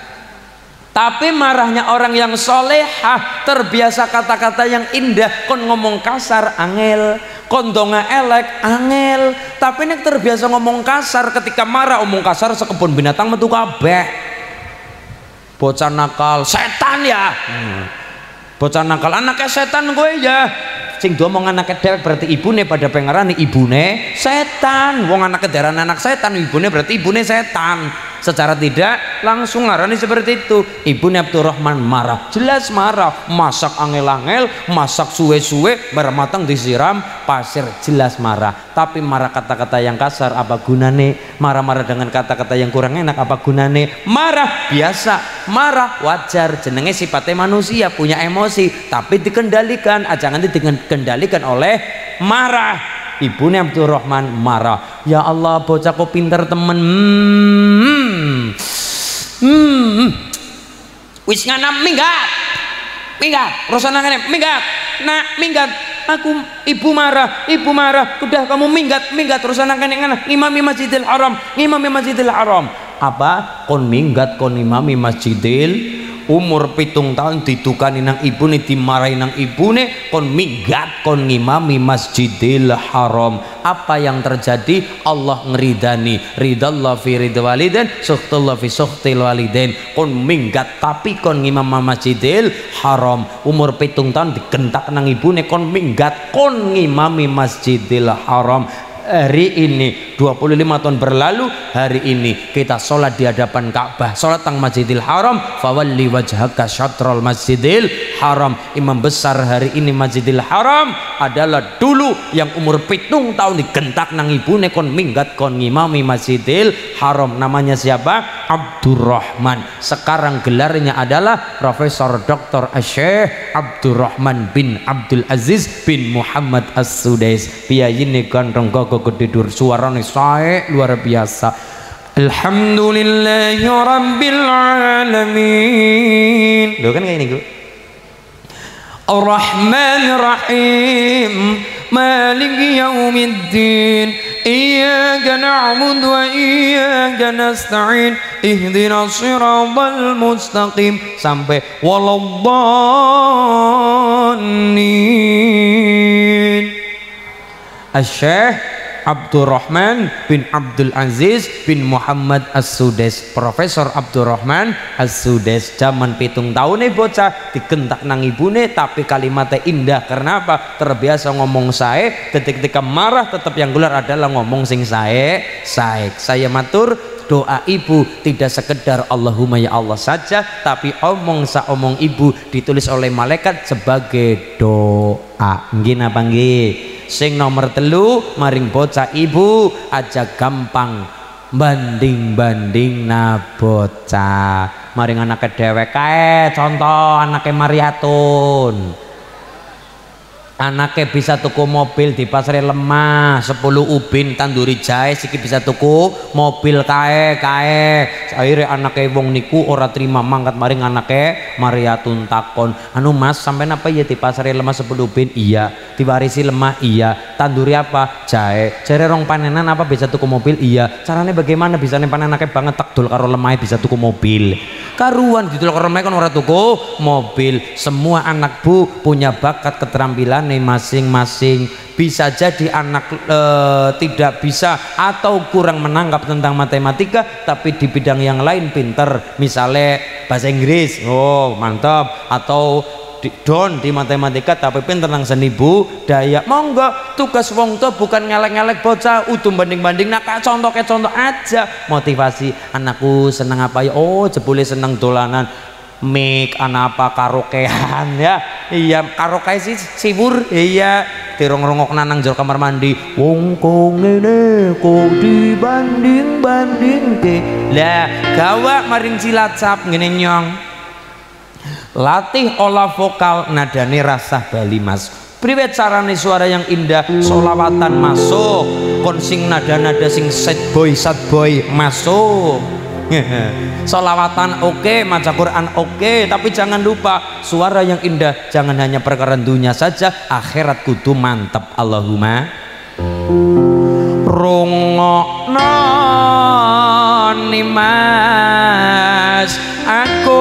Tapi marahnya orang yang solehah, terbiasa kata-kata yang indah, kon ngomong kasar angel, kon donga elek angel. Tapi ini terbiasa ngomong kasar, ketika marah omong kasar sekebun binatang metu kabeh. Bocah nakal setan ya, hmm. Bocah nakal anaknya setan gue ya. Sing domong anaknya dewek berarti ibune pada pengarani ibune setan. Wong anaknya darah anak setan, ibune berarti ibune setan. Secara tidak langsung ngarani seperti itu. Ibune Abdurrahman marah, jelas marah, masak angel-angel, masak suwe-suwe, matang disiram pasir, jelas marah. Tapi marah kata-kata yang kasar apa gunane? Marah-marah dengan kata-kata yang kurang enak apa gunane? Marah biasa, marah wajar, jenenge sifatnya manusia, punya emosi, tapi dikendalikan aja, nanti dikendalikan oleh marah. Ibune Abdurrahman marah, ya Allah bocah kok pinter temen, hmm. Hmm. Wis ngana minggat minggat rosana ngene minggat nak minggat aku ibu marah ibu marah udah kamu minggat minggat rosana ngene ngana ngimami Masjidil Haram ngimami Masjidil Haram. Apa kon minggat kon ngimami Masjidil, umur pitung tahun ditukani nang ibune, dimarahi nang ibune, kon minggat kon ngimami Masjidil Haram. Apa yang terjadi? Allah ngeridani, ridallah fi ridha walidain, suhtullah fi suhtil walidain. Kon minggat tapi kon ngimam Masjidil Haram, umur pitung tahun digentak nang ibune, kon minggat kon ngimami Masjidil Haram. Hari ini dua puluh lima tahun berlalu, hari ini kita sholat di hadapan Ka'bah, sholat tang Masjidil Haram, fawalli wajhaka syatrul Masjidil Haram. Imam besar hari ini Masjidil Haram adalah dulu yang umur pitung tahun digentak nang ibune kon minggat kon ngimami Masjidil Haram. Namanya siapa? Abdurrahman. Sekarang gelarnya adalah Profesor Doktor Syekh Abdurrahman bin Abdul Aziz bin Muhammad As-Sudais. Piyayine gandrong gogo gede dur, suarane sae luar biasa. Alhamdulillahi rabbil alamin. Loh kan kayak ini, Ar-Rahmanir Rahim, Maliki Yaumiddin, Iyyaka na'budu wa iyyaka nasta'in, Ihdinas siratal mustaqim sampai waladdallin. Asy-Syaikh Abdurrahman bin Abdul Aziz bin Muhammad As-Sudais, Profesor Abdurrahman As-Sudais. Zaman pitung tahun nih bocah digentak nang ibune, tapi kalimatnya indah. Karena apa? Terbiasa ngomong sae, ketika marah tetap yang keluar adalah ngomong sing sae sae. Saya matur, doa ibu tidak sekedar Allahumma ya Allah saja, tapi omong sa omong ibu ditulis oleh malaikat sebagai doa. Nggih napa nggih? Sing nomor telu, maring bocah ibu aja gampang banding-banding na bocah. Maring anaknya dewek kae, contoh anaknya Mariatun. anaknya bisa tuku mobil di pasar lemah sepuluh ubin tanduri jahe siki bisa tuku mobil kae kae akhirnya anaknya wong niku ora terima mangkat maring anaknya Mariatun takon anu mas sampai apa ya di pasar lemah sepuluh ubin iya diwarisi lemah iya tanduri apa jahe jare rong panenan apa bisa tuku mobil iya caranya bagaimana bisa nih panen anaknya banget takdul karo lemah bisa tuku mobil karuan gitu karo lemah kan ora tuku mobil semua anak bu punya bakat keterampilan masing-masing bisa jadi anak e, tidak bisa atau kurang menangkap tentang matematika tapi di bidang yang lain pinter misalnya bahasa Inggris oh mantap atau di, don di matematika tapi pinter tentang seni budaya monggo tugas wong tuh bukan ngelek-ngelek bocah udum banding-banding nak contoh kayak contoh aja motivasi anakku seneng apa ya oh jebule seneng dolanan mik anak apa karaokean ya iya karaoke sih sibur iya dirong-rongok nanang jor kamar mandi wong kong ngene kok dibanding-banding ke lah gawa maring cilacap ngene nyong latih olah vokal nadane rasah bali mas priwet carane suara yang indah solawatan masuk konsing nada-nada sing sad boy sad boy masuk solawatan oke okay, maca Quran oke okay, tapi jangan lupa suara yang indah jangan hanya perkara dunia saja akhirat kudu mantap Allahumma rungokno ni mas aku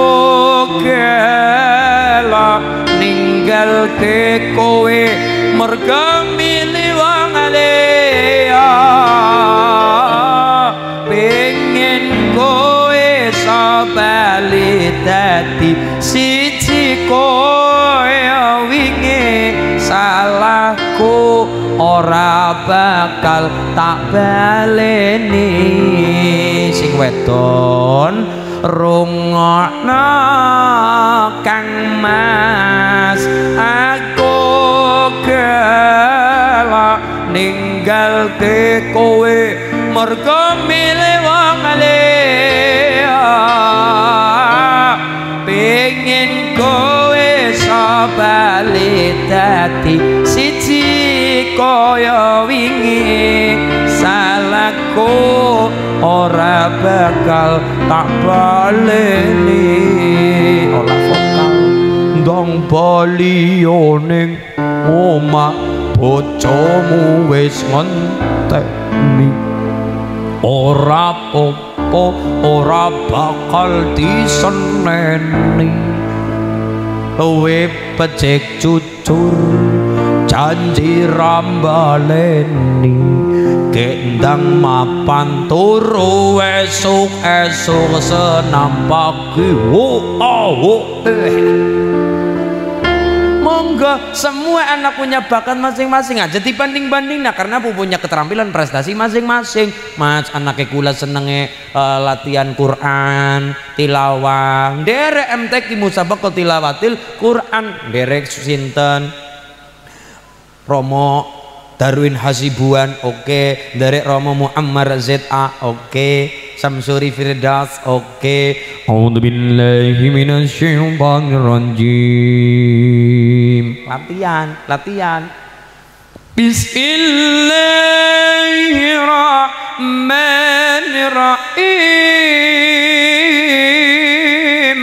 gelo ninggal ke kowe merga milih wong alea bali dadi siji koyo wingi salahku ora bakal tak baleni sing wedon rungokno kang mas aku gelak ninggal ke kowe mergo milih wong pengen kowe bali dadi siji kaya wingi salahku ora bakal tak baleni olah vokal ndang bali ning omah bojomu wis ngenteni ora popo ora bakal diseneni kowe becik jujur janji rambaleni gendang mapan turu esuk-esuk senam pagi wo oh eh monggo semua anak punya bakat masing-masing aja dibanding-banding nah karena punya keterampilan prestasi masing-masing mas anaknya kula senenge uh, latihan Quran tilawah derek M T Q musabaqah tilawatil Quran derek sinten Romo Darwin Hasibuan oke okay. Derek Romo Muammar Z A oke okay. Samsuri Firdaus oke okay. A'udzubillahi minasyaitonir rajim latihan latihan Bismillahirrahmanirrahim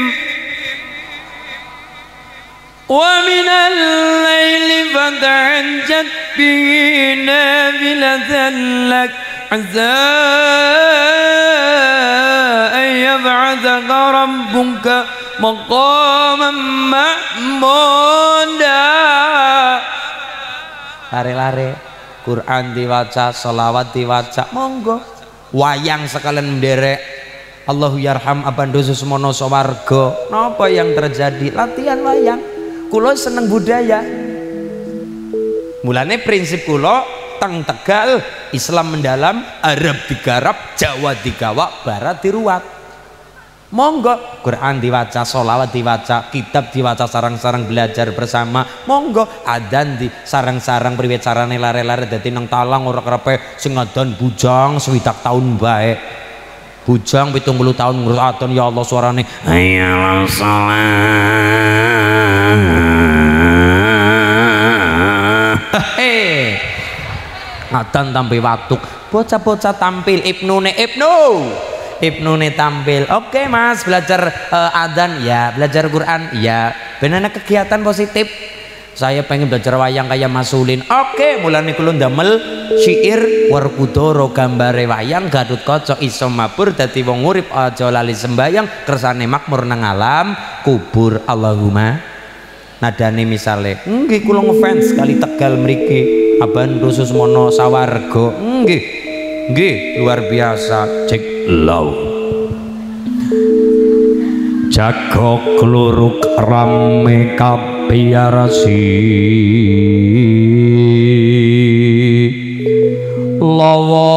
wa minal laili fatahajjat bihi nafilatan lak azza an yab'athaka rabbuka maqaman mahmuda lare-lare Quran diwaca sholawat diwaca monggo wayang sekalian menderek Allahu yarham abando susmono sawarga napa yang terjadi latihan wayang kulo seneng budaya mulane prinsip kulo teng Tegal Islam mendalam Arab digarap Jawa digawak Barat diruat monggo Quran diwaca sholawat diwaca kitab diwaca sarang-sarang belajar bersama monggo adan di sarang-sarang priwet carane lare-lare dadi nang talang ora karepe sing adan bujang swidak taun bae bujang pitung puluh tahun ngurus adon ya Allah suarane ayo salat adzan tampi watuk, bocah-bocah tampil, ibnu ne ibnu ibnu ne tampil. Oke mas, belajar uh, adzan ya, belajar Quran ya, benar kegiatan positif. Saya pengen belajar wayang kayak Mas Ulin. Oke, mulane kula ndamel syair Werkudara gambare wayang Gatut Kaca iso mabur dadi wong urip aja lali sembayang kersane makmur nang alam kubur. Allahumma nadane misale nggih kula ngefans kali Tegal mriki Aban Khusus Mono Sawarga nggih nggih luar biasa cek law jago kluruk rame kapiarasi lawa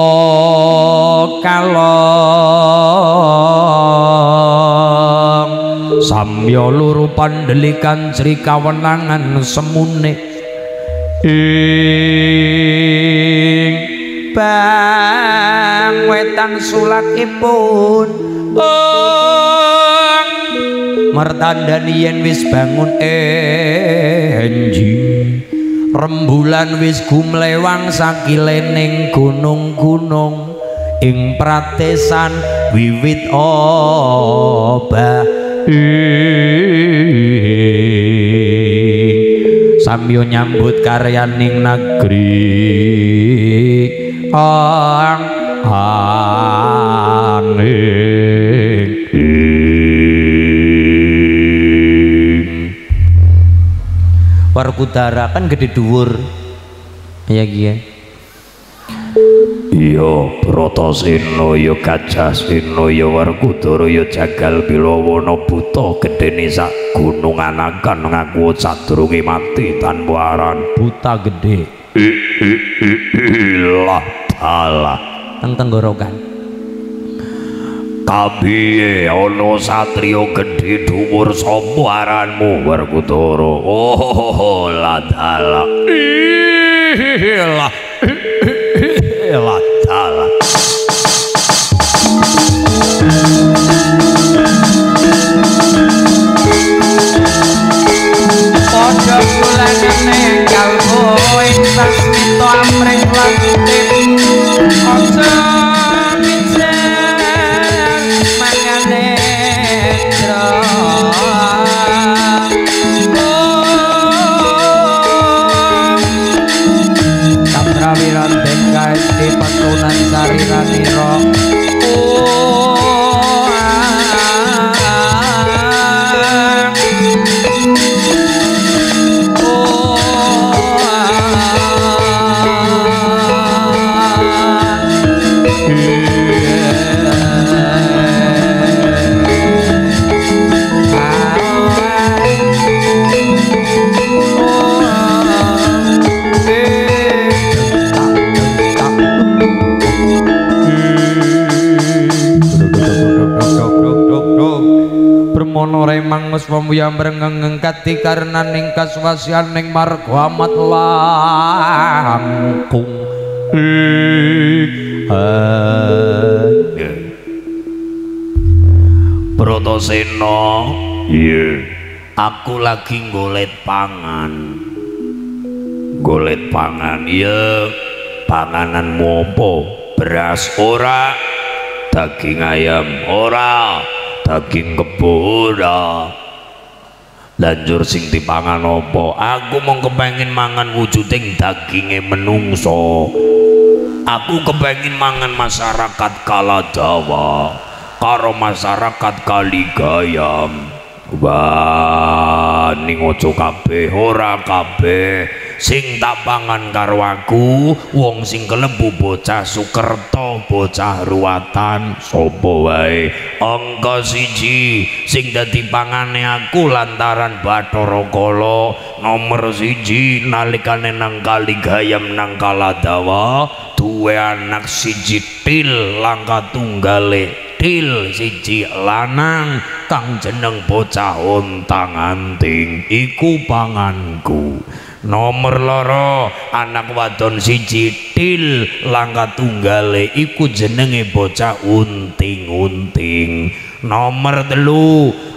kalong samya luru pandelikan cri kawenangan semune ing bang wetan sulakipun oh mertandani yen wis bangun enjing rembulan wis gumlewang sakilening gunung-gunung ing pratesan wiwit obah samyo nyambut karyaning negeri ang angin Werkudara kan gede dhuwur ya kia iya Bratasena ya Gajah Sena ya Werkudara ya Jagal Bilawana buta gedene sak gunung anakan ngaku sadurunge mati tanpa aran buta gede ilah dalah teng tenggorokan kabiye ana satriya gedhe dhuwur sapa aranmu Werkudara oh la dalah ilah ilah dalah padha bulanane kalbu ing sasmita amring langit aja di petunan sariraniro oh mono remang mus pamuyam brengeng kati karena ning kaswasian ning marga amat langkung Bratasena iya aku lagi golet pangan golet pangan iya pangananmu apa beras ora daging ayam ora daging kebo ora lanjur sing dipangan apa aku mau kepengin mangan wujuding daginge menungso aku kepengin mangan masyarakat Kaladawa karo masyarakat Kaligayam wah ning aja kabeh ora kabeh sing tak pangan karo aku wong sing kelebu bocah Sukerta bocah ruwatan sapa wae angka siji sing dadi pangane aku lantaran Bathara Kala nomor siji nalikane nang Kaligayam nang Kaladawa duwe anak siji til langka tunggale til siji lanang kang jeneng bocah ontang-anting iku panganku nomor loro anak wadon siji til langka tunggale iku jenenge bocah unting-unting nomor telu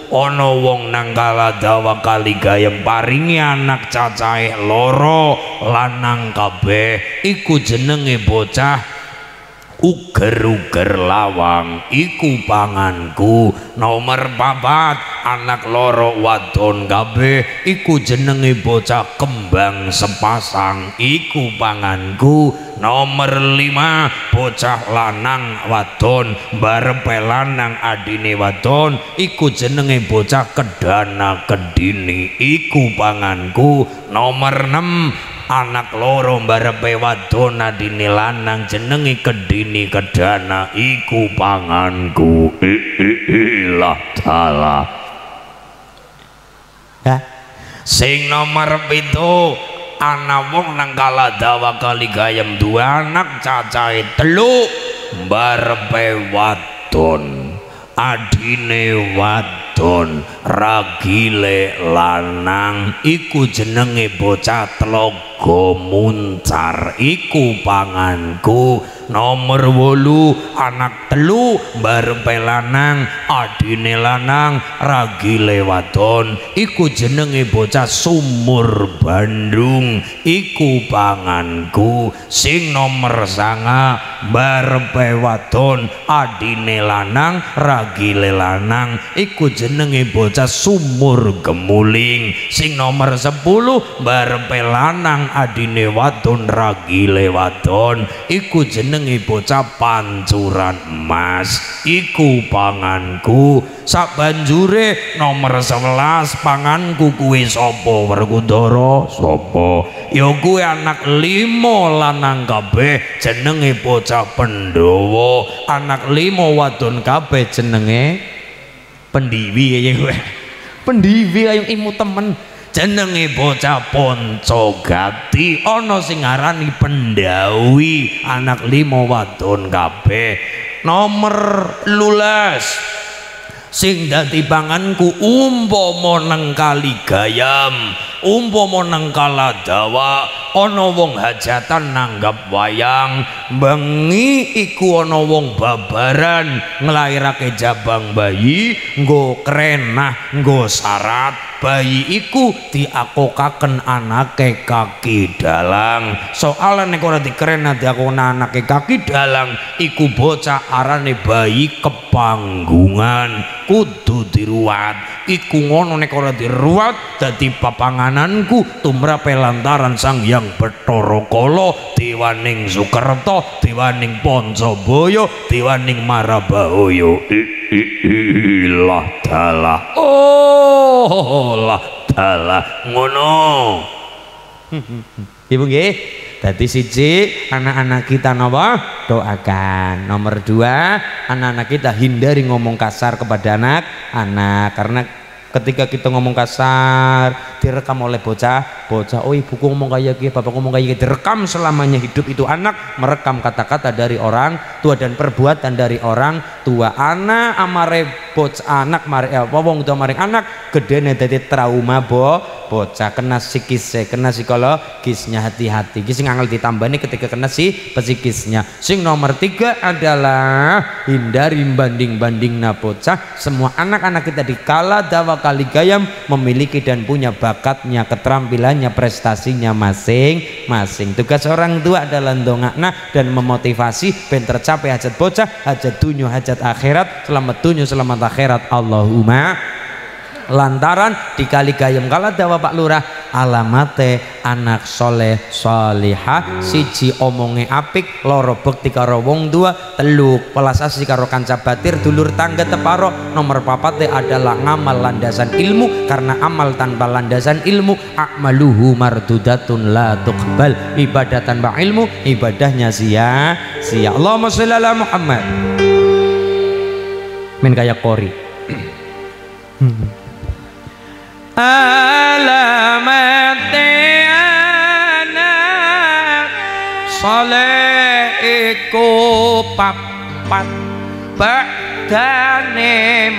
ana wong nang Kaladawa Kaligayam paringi anak cacahe loro lanang kabeh iku jenenge bocah uger-uger lawang iku panganku. Nomor papat anak loro wadon kabeh iku jenenge bocah kembang sepasang iku panganku. Nomor lima bocah lanang wadon barepe lanang adine wadon iku jenenge bocah kedana kedini iku panganku. Nomor enam anak loro barepe wadon adine lanang jenenge kedini kedana iku panganku. Ilah taala. Ya. Sing nomor pitu ana wong nang Kaladawa Kaligayam dua anak cacahe telu barepe wadon adine wadon ragile lanang iku jenenge bocah Tlaga Muncar iku panganku. Nomor wolu anak telu barepe lanang adine lanang ragile wadon iku jenenge bocah Sumur Bandung iku panganku. Sing nomor sanga barepe wadon adine lanang ragile lanang iku jenenge bocah Sumur Gemuling. Sing nomor sepuluh barepe lanang adine wadon ragile wadon iku jenenge bocah Pancuran Emas iku panganku. Sabanjure nomor sebelas panganku kuwi sapa Werkudara? Sapa? Ya kuwi anak limo lanang kabeh jenenge bocah Pandhawa, anak limo wadon kabeh jenenge Pendiwi ya kowe. Pendiwi ayo imu temen jenenge bocah Poncogati, ana sing aran Pendawi, anak limo wadon kabeh. Nomor lulas sing dadi panganku umpama nang Kaligayam, umpama nang Kaladawa ana wong hajatan nanggap wayang bengi iku ana wong babaran nglairake jabang bayi nggo krenah nggo syarat bayi iku diakokaken anake kaki dalang. Soale nek ora dikrenah diakokaken anake kaki dalang iku bocah arane bayi kepanggungan kudu diruat. Iku ngono nek ora diruat dadi papangananku tumrape lantaran Sang Hyang Bathara Kala dewaning Sukerta dewaning Pancabaya dewaning Marabahaya. Ilah dalah oh lah dalah ngono. Ibu nggih dadi siji anak-anak kita napa doakan. Nomor dua anak-anak kita hindari ngomong kasar kepada anak-anak karena ketika kita ngomong kasar direkam oleh bocah bocah oh ibuku ngomong kayak gini bapak ngomong kayak gini direkam selamanya. Hidup itu anak merekam kata-kata dari orang tua dan perbuatan dari orang tua. Anak amare bocah anak mare apa wong tua maring anak gedene dadi trauma bo bocah kena psikisnya kena psikologisnya. Hati-hati ki sing angel ditambani ketika kena si psikisnya. Sing nomor tiga adalah hindari banding-bandingna bocah. Semua anak-anak kita di Kaladawa Kaligayam memiliki dan punya bakatnya, keterampilannya, prestasinya masing-masing. Tugas orang tua adalah ndongakna dan memotivasi ben tercapai hajat bocah, hajat dunya, hajat akhirat, selamat dunya, selamat akhirat. Allahumma. Lantaran di Kaligayam Kaladawa Pak Lurah alamate anak soleh solihah siji omonge apik loro bekti karo wong tua telu welas asih karo kanca batir dulur tangga teparo. Nomor papate adalah ngamal landasan ilmu karena amal tanpa landasan ilmu a'maluhu mardudatun la tuqbal. Ibadah tanpa ilmu ibadahnya sia-sia. Allahumma sholli ala Muhammad. Men kayak kori. Alamate anak soleh iku papat badane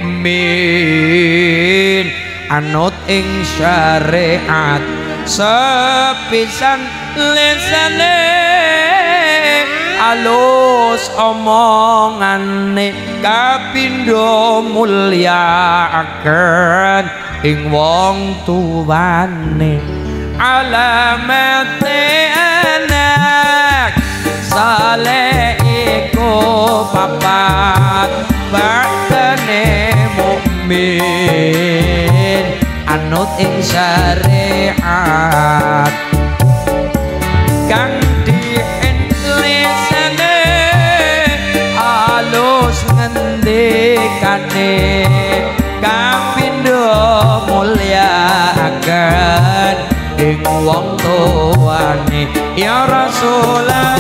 mukmin anut ing syariat sepisan lisane alus omongane kapindho mulyakaken ing wong tuwane alamate anak saleh iku papat baktene mukmin anut ing syariat kang dienlesane alus ngendikane kapindho mulyakaken ing wong tuwane ya Rasulullah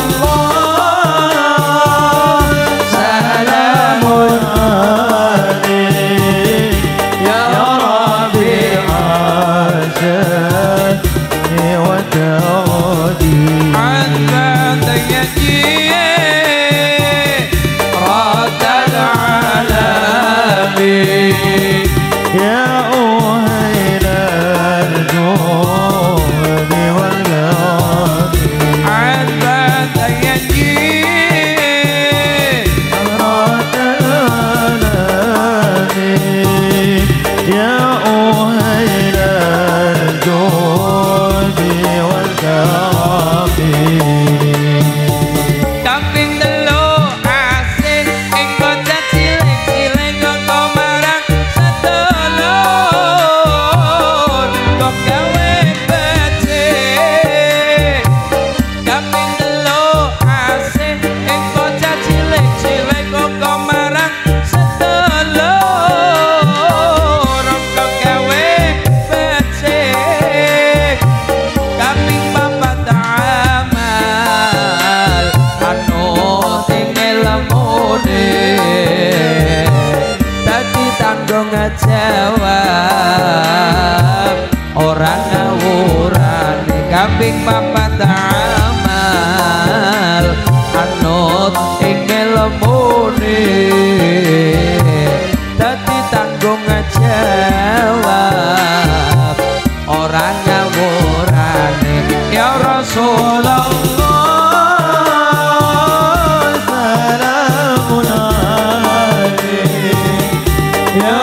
salamun alaik ya Rabbi azani wa tawdi anta tayaji radal alamin ya jawab orang ngawurane kaping papat amal anut ing ilmune dadi tanggung jawab orang ngawurane ya Rasulullah salamun alaik ya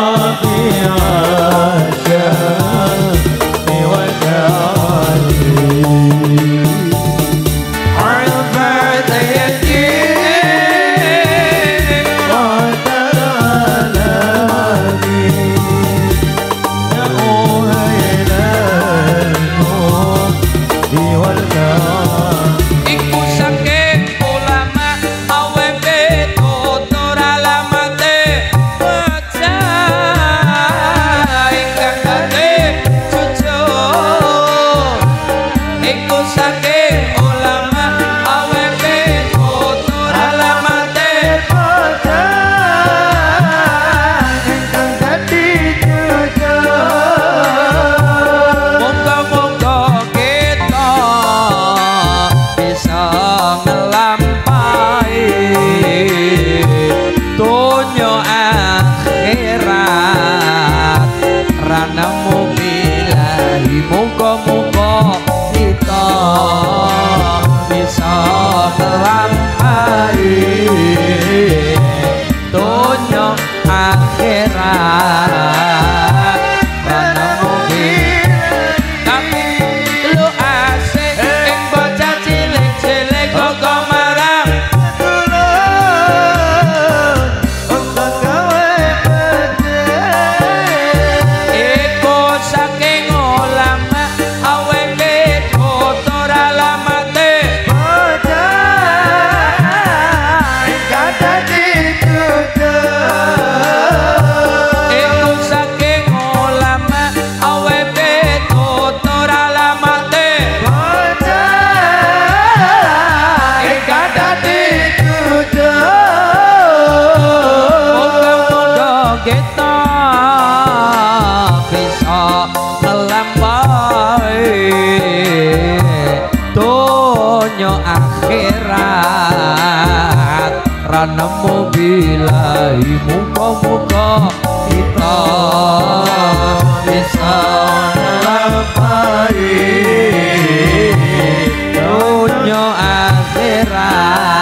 akhirat ranemu bilahi muka-muka kita bisa ngelampahi dunya akhirat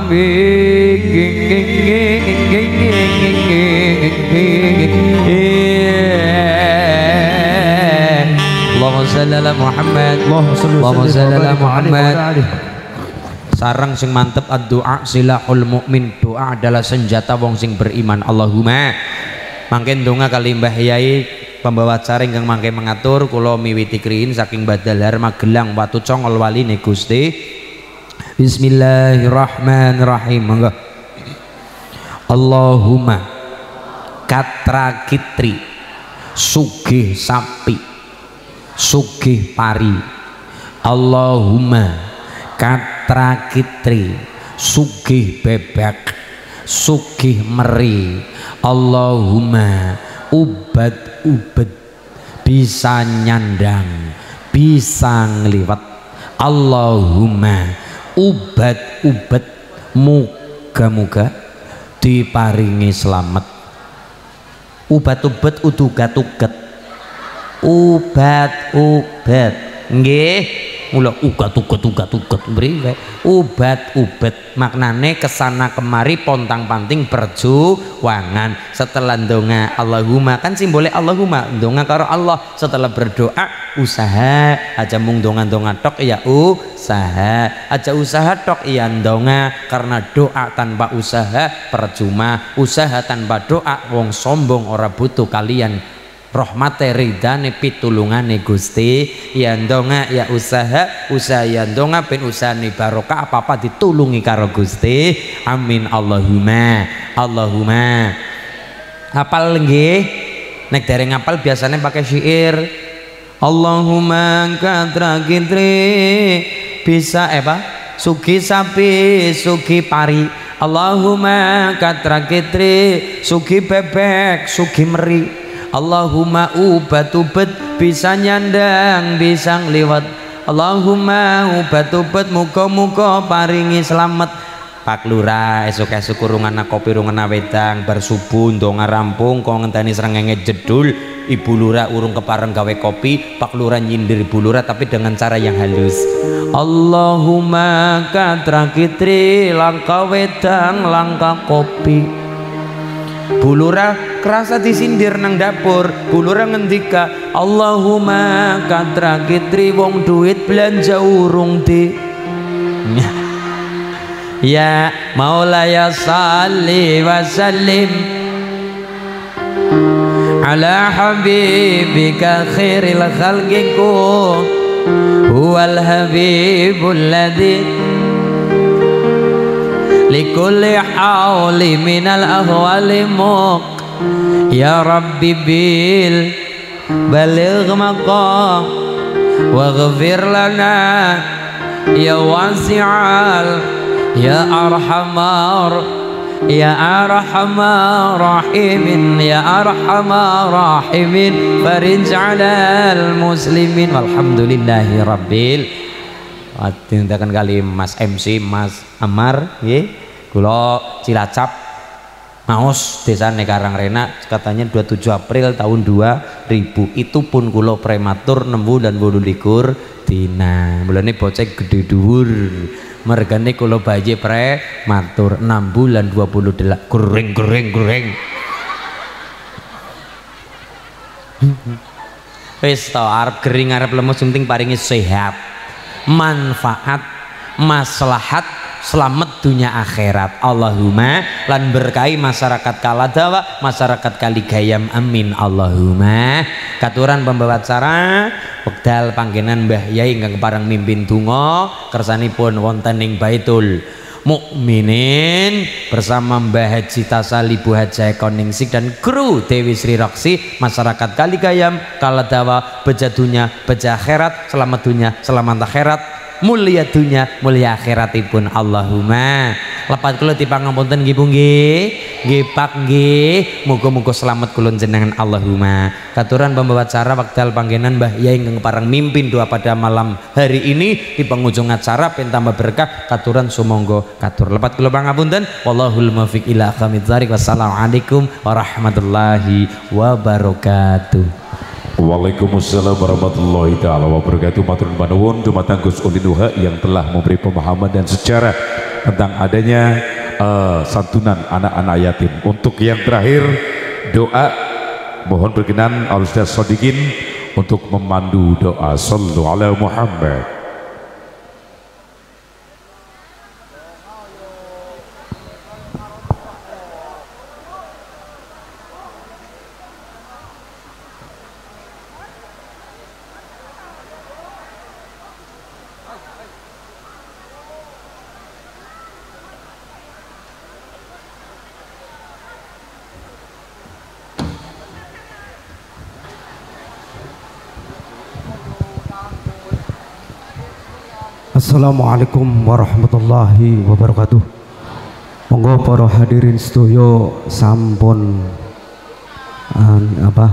Allahumma shalli ala Muhammad. Allahumma shalli ala Muhammad. Sarang sing mantep, ad-du'a silahul mukmin. Doa adalah senjata wong sing beriman. Allahumma mangke ndonga kali Mbah Yai pembawa acara ingkang mangke mengatur, kula miwiti kriin saking Badalar Magelang Watu Congol waline Gusti. Bismillahirrahmanirrahim. Monggo. Allahumma katra kitri sugih sapi sugih pari. Allahumma katra kitri sugih bebek sugih meri. Allahumma ubat ubet bisa nyandang bisa ngliwet. Allahumma ubat ubet muga-muga diparingi selamat. Ubat ubet udugat-uget ubat ubet nggih mula ugat-uget-ugat-uget mriwe ubat ubet maknane kesana kemari pontang panting perjuangan. Setelah ndonga Allahumma kan simbole Allahumma ndonga karo Allah, setelah berdoa usaha aja mung ndonga-ndonga tok ya usaha aja usaha tok ya ndonga, karena doa tanpa usaha percuma, usaha tanpa doa wong sombong ora butuh kalian rahmate ridane pitulungane Gusti. Ya ndonga ya usaha usaha ya ndonga ben usahane barokah apa-apa ditulungi karo Gusti. Amin Allahumma. Allahumma hafal nggih, nek dereng ngapal biasanya pakai syair. Allahumma katra kitri bisa eh apa sugi sapi sugi pari. Allahumma katra kitri sugi bebek sugi meri. Allahumma ubat ubet bisa nyandang bisa ngliwet. Allahumma ubat ubet muga-muga paringi selamat. Pak Lurah esuk-esuk kurungan kopi rungan wedang bar subuh ndonga rampung kok ngenteni srengenge jedul. Ibu Lurah urung kepareng gawe kopi, Pak Lurah nyindir Ibu Lurah tapi dengan cara yang halus. Allahumma katra kitri langka wedang langka kopi. Bu Lurah kerasa disindir nang dapur. Bu Lurah ngendika Allahumma katra kitri wong duit belanja urung di. Ya Maulaya salli wa sallim ala habibika khairil khalqiku huwal habibul ladzi likulli hawli minal ahwali muq. Ya Rabbi bil baligh maqam waghfir lana ya wasi'al ya arhamar ya arhamar rahimin ya arhamar rahimin farij 'alal muslimin walhamdulillahi rabbil. Tindakan kali Mas M C Mas Amar nggih kula Cilacap Maos desa Karangrena katanya dua puluh tujuh April tahun dua ribu. Itu pun kula prematur nembu dan wolu likur dina. Mulane bocah gede dhuwur. Mergane kula bayi prematur enam bulan dua puluh delapan gering gering gering. Wis to arep gering arep lemes penting paringi sehat. Manfaat maslahat selamat dunia akhirat. Allahumma lan berkahi masyarakat Kaladawa masyarakat Kaligayam amin Allahumma. Katuran pembawa acara wekdal panggenan Mbah Yai ingkang kepareng mimpin donga kersanipun wonten ing Baitul Mukminin bersama Mbah Haji Tasali Bu Haji Koningsik dan kru Dewi Sri Roksi masyarakat Kaligayam Kaladawa beja dunia beja akhirat selamat dunia selamat akhirat mulia dunia mulia akhiratipun Allahumma. Lepat kula dipangapunten nggih Bu nggih nggih Pak nggih muga-muga selamat kula jenengan Allahumma. Katuran pembawa acara wekdal panggenan Mbah Yai ingkang pareng mimpin doa pada malam hari ini di penghujung acara pen tambah berkah katuran sumangga katur. Lepat kula pangapunten wallahul muwaffiq ila aqwamit thariq. Wassalamualaikum warahmatullahi wabarakatuh. Waalaikumsalam warahmatullahi taala wabarakatuh. Matur nuwun dumateng Gus Ulin Nuha yang telah memberi pemahaman dan sejarah tentang adanya uh, santunan anak-anak yatim. Untuk yang terakhir doa, mohon berkenan Al-Ustaz Shodikin untuk memandu doa. Sallu ala Muhammad. Assalamualaikum warahmatullahi wabarakatuh. Monggo para hadirin sedaya sampun an, apa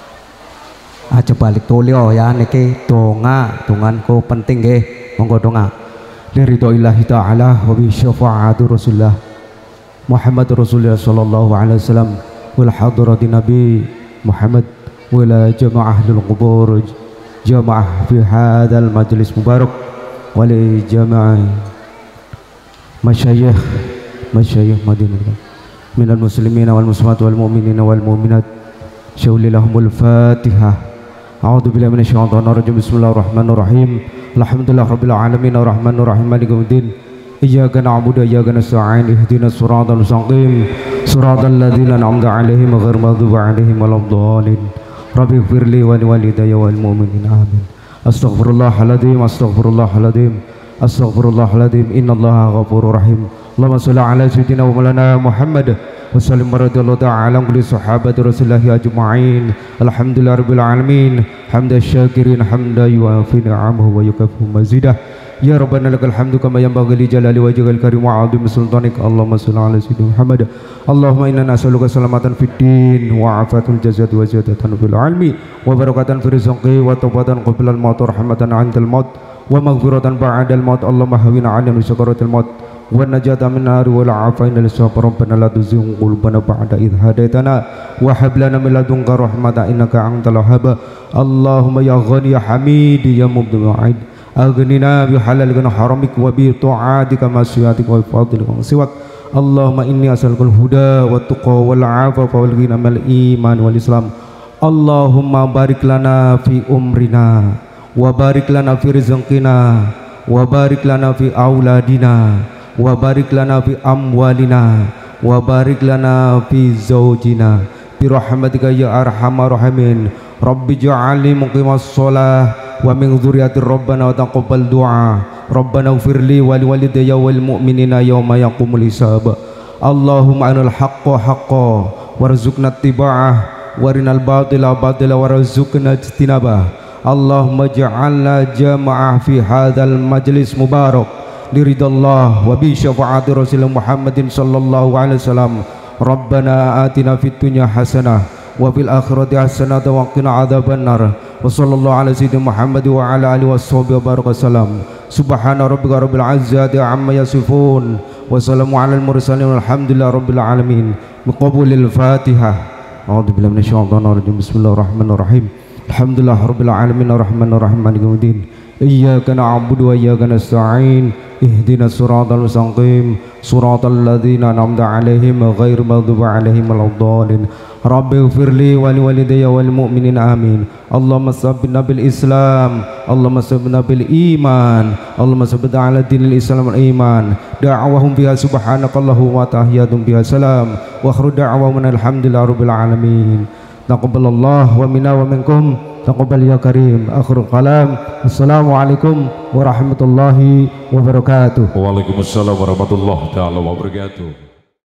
aja balik tulio ya niki donga donganku penting nggih. Monggo donga liridhoillahi ta'ala wa bi syafaati Rasulullah Muhammad Rasulullah sallallahu alaihi wasallam wal hadrati Nabi Muhammad wala jamaah ahlul qubur jamaah fi hadzal majlis mubarak wali jamaah masyayikh masyayikh Madinah minal muslimin wal muslimat wal mu'minin wal mu'minat syawlilahumul fatihah. A'udzu billahi minasyaitonir rajim. Bismillahirrahmanirrahim. Alhamdulillah rabbil alamin arrahmanir rahim maliki yaumiddin. Iyyaka na'budu wa iyyaka nasta'in ihdinas siratal mustaqim siratal ladzina an'amta 'alaihim ghairil maghdubi 'alaihim waladdallin. Rabbi ighfirli wa liwalidayya wal mu'minin amin. Astaghfirullahaladzim, astaghfirullahaladzim, astaghfirullahaladzim. Innallaha ghafurur rahim. Allahumma sholli ala sayyidina wa maulana Muhammad wa sallim radhiyallahu ta'ala an kulli sahabati rasulillahi ajma'in. Alhamdulillahirabbil alamin. Hamdan syakirin hamdan yuwafi ni'amahu wa yukafi mazidah. Ya Rabbana lakal hamdu kama yanbaghi li jalali wajhikal karim wa 'azimi sultanik. Allahumma sholli ala sayyidina Muhammad. Allahumma inna nas'aluka salamatan fid din wa 'afatul jasad wa ziyadatan fil 'ilmi wa barakatan fil rizqi wa tawbatan qabla al-maut wa rahmatan 'indal maut wa maghfiratan ba'da al-maut. Allahumma hawwin 'alaina sakaratil maut wa najata min nar wal 'afina lis-sabr. Rabbana la tuzigh qulubana ba'da idh hadaitana wa hab lana min ladunka rahmatan innaka antal wahhab. Allahumma ya ghani ya hamid ya mubdi wa'id aghnina bi halalika haramik wa bi ta'atika masyiatika wa fadlika wa siwak. Allahumma inni as'alukal huda wa tuqa wal 'afafa wal ghina wal iman wal islam. Allahumma barik lana fi umrina wa barik lana fi rizqina wa barik lana fi auladina wa barik lana fi amwalina wa barik lana fi zawjina bi rahmatika ya arhamar rahimin. Rabbi ja'alni muqimas shalah wa min dzurriyyati rabbana wa taqabbal du'a. Rabbana ighfirli wa liwalidayya wal mu'minina yawma yaqumul hisab. Allahumma anil haqqa haqqan warzuqna ittiba'ah warinal batila batila warzuqna ijtinabah. Allahumma ja'alna jama'ah fi hadzal majlis mubarak liridallah wa bi syafaati Rasulullah Muhammadin sallallahu alaihi wasallam. Rabbana atina fid dunya hasanah wa fil akhirati hasanah wa qina adzabannar. Wa sallallahu ala sayyidina Muhammad wa ala alihi washabihi wa baraka salam. Subhana rabbika rabbil izzati amma yasifun wa salamun alal mursalin walhamdulillahi rabbil alamin. Biqabulil Fatihah. A'udzu billahi minasyaitonir rajim. Bismillahirrahmanirrahim. Alhamdulillah rabbil alamin arrahmanir rahim maliki yaumiddin. Iyyaka na'budu wa iyyaka nasta'in ihdinas siratal mustaqim siratal ladzina an'amta 'alaihim ghairil maghdubi 'alaihim waladdallin. Rabbi ighfirli wa liwalidayya wal mu'minin amin. Allahumma sabbitna bil Islam, Allahumma sabbitna bil iman, Allahumma sabbitna ala dinil Islam wal iman. Da'awahum biha subhanakallahu wa tahiyatum biha salam wa akhiru da'awahum alhamdulillahi rabbil alamin. Taqabbalallahu wa minna wa minkum taqabbal ya karim. Akhirul kalam. Assalamualaikum warahmatullahi wabarakatuh. Waalaikumsalam warahmatullahi taala wabarakatuh.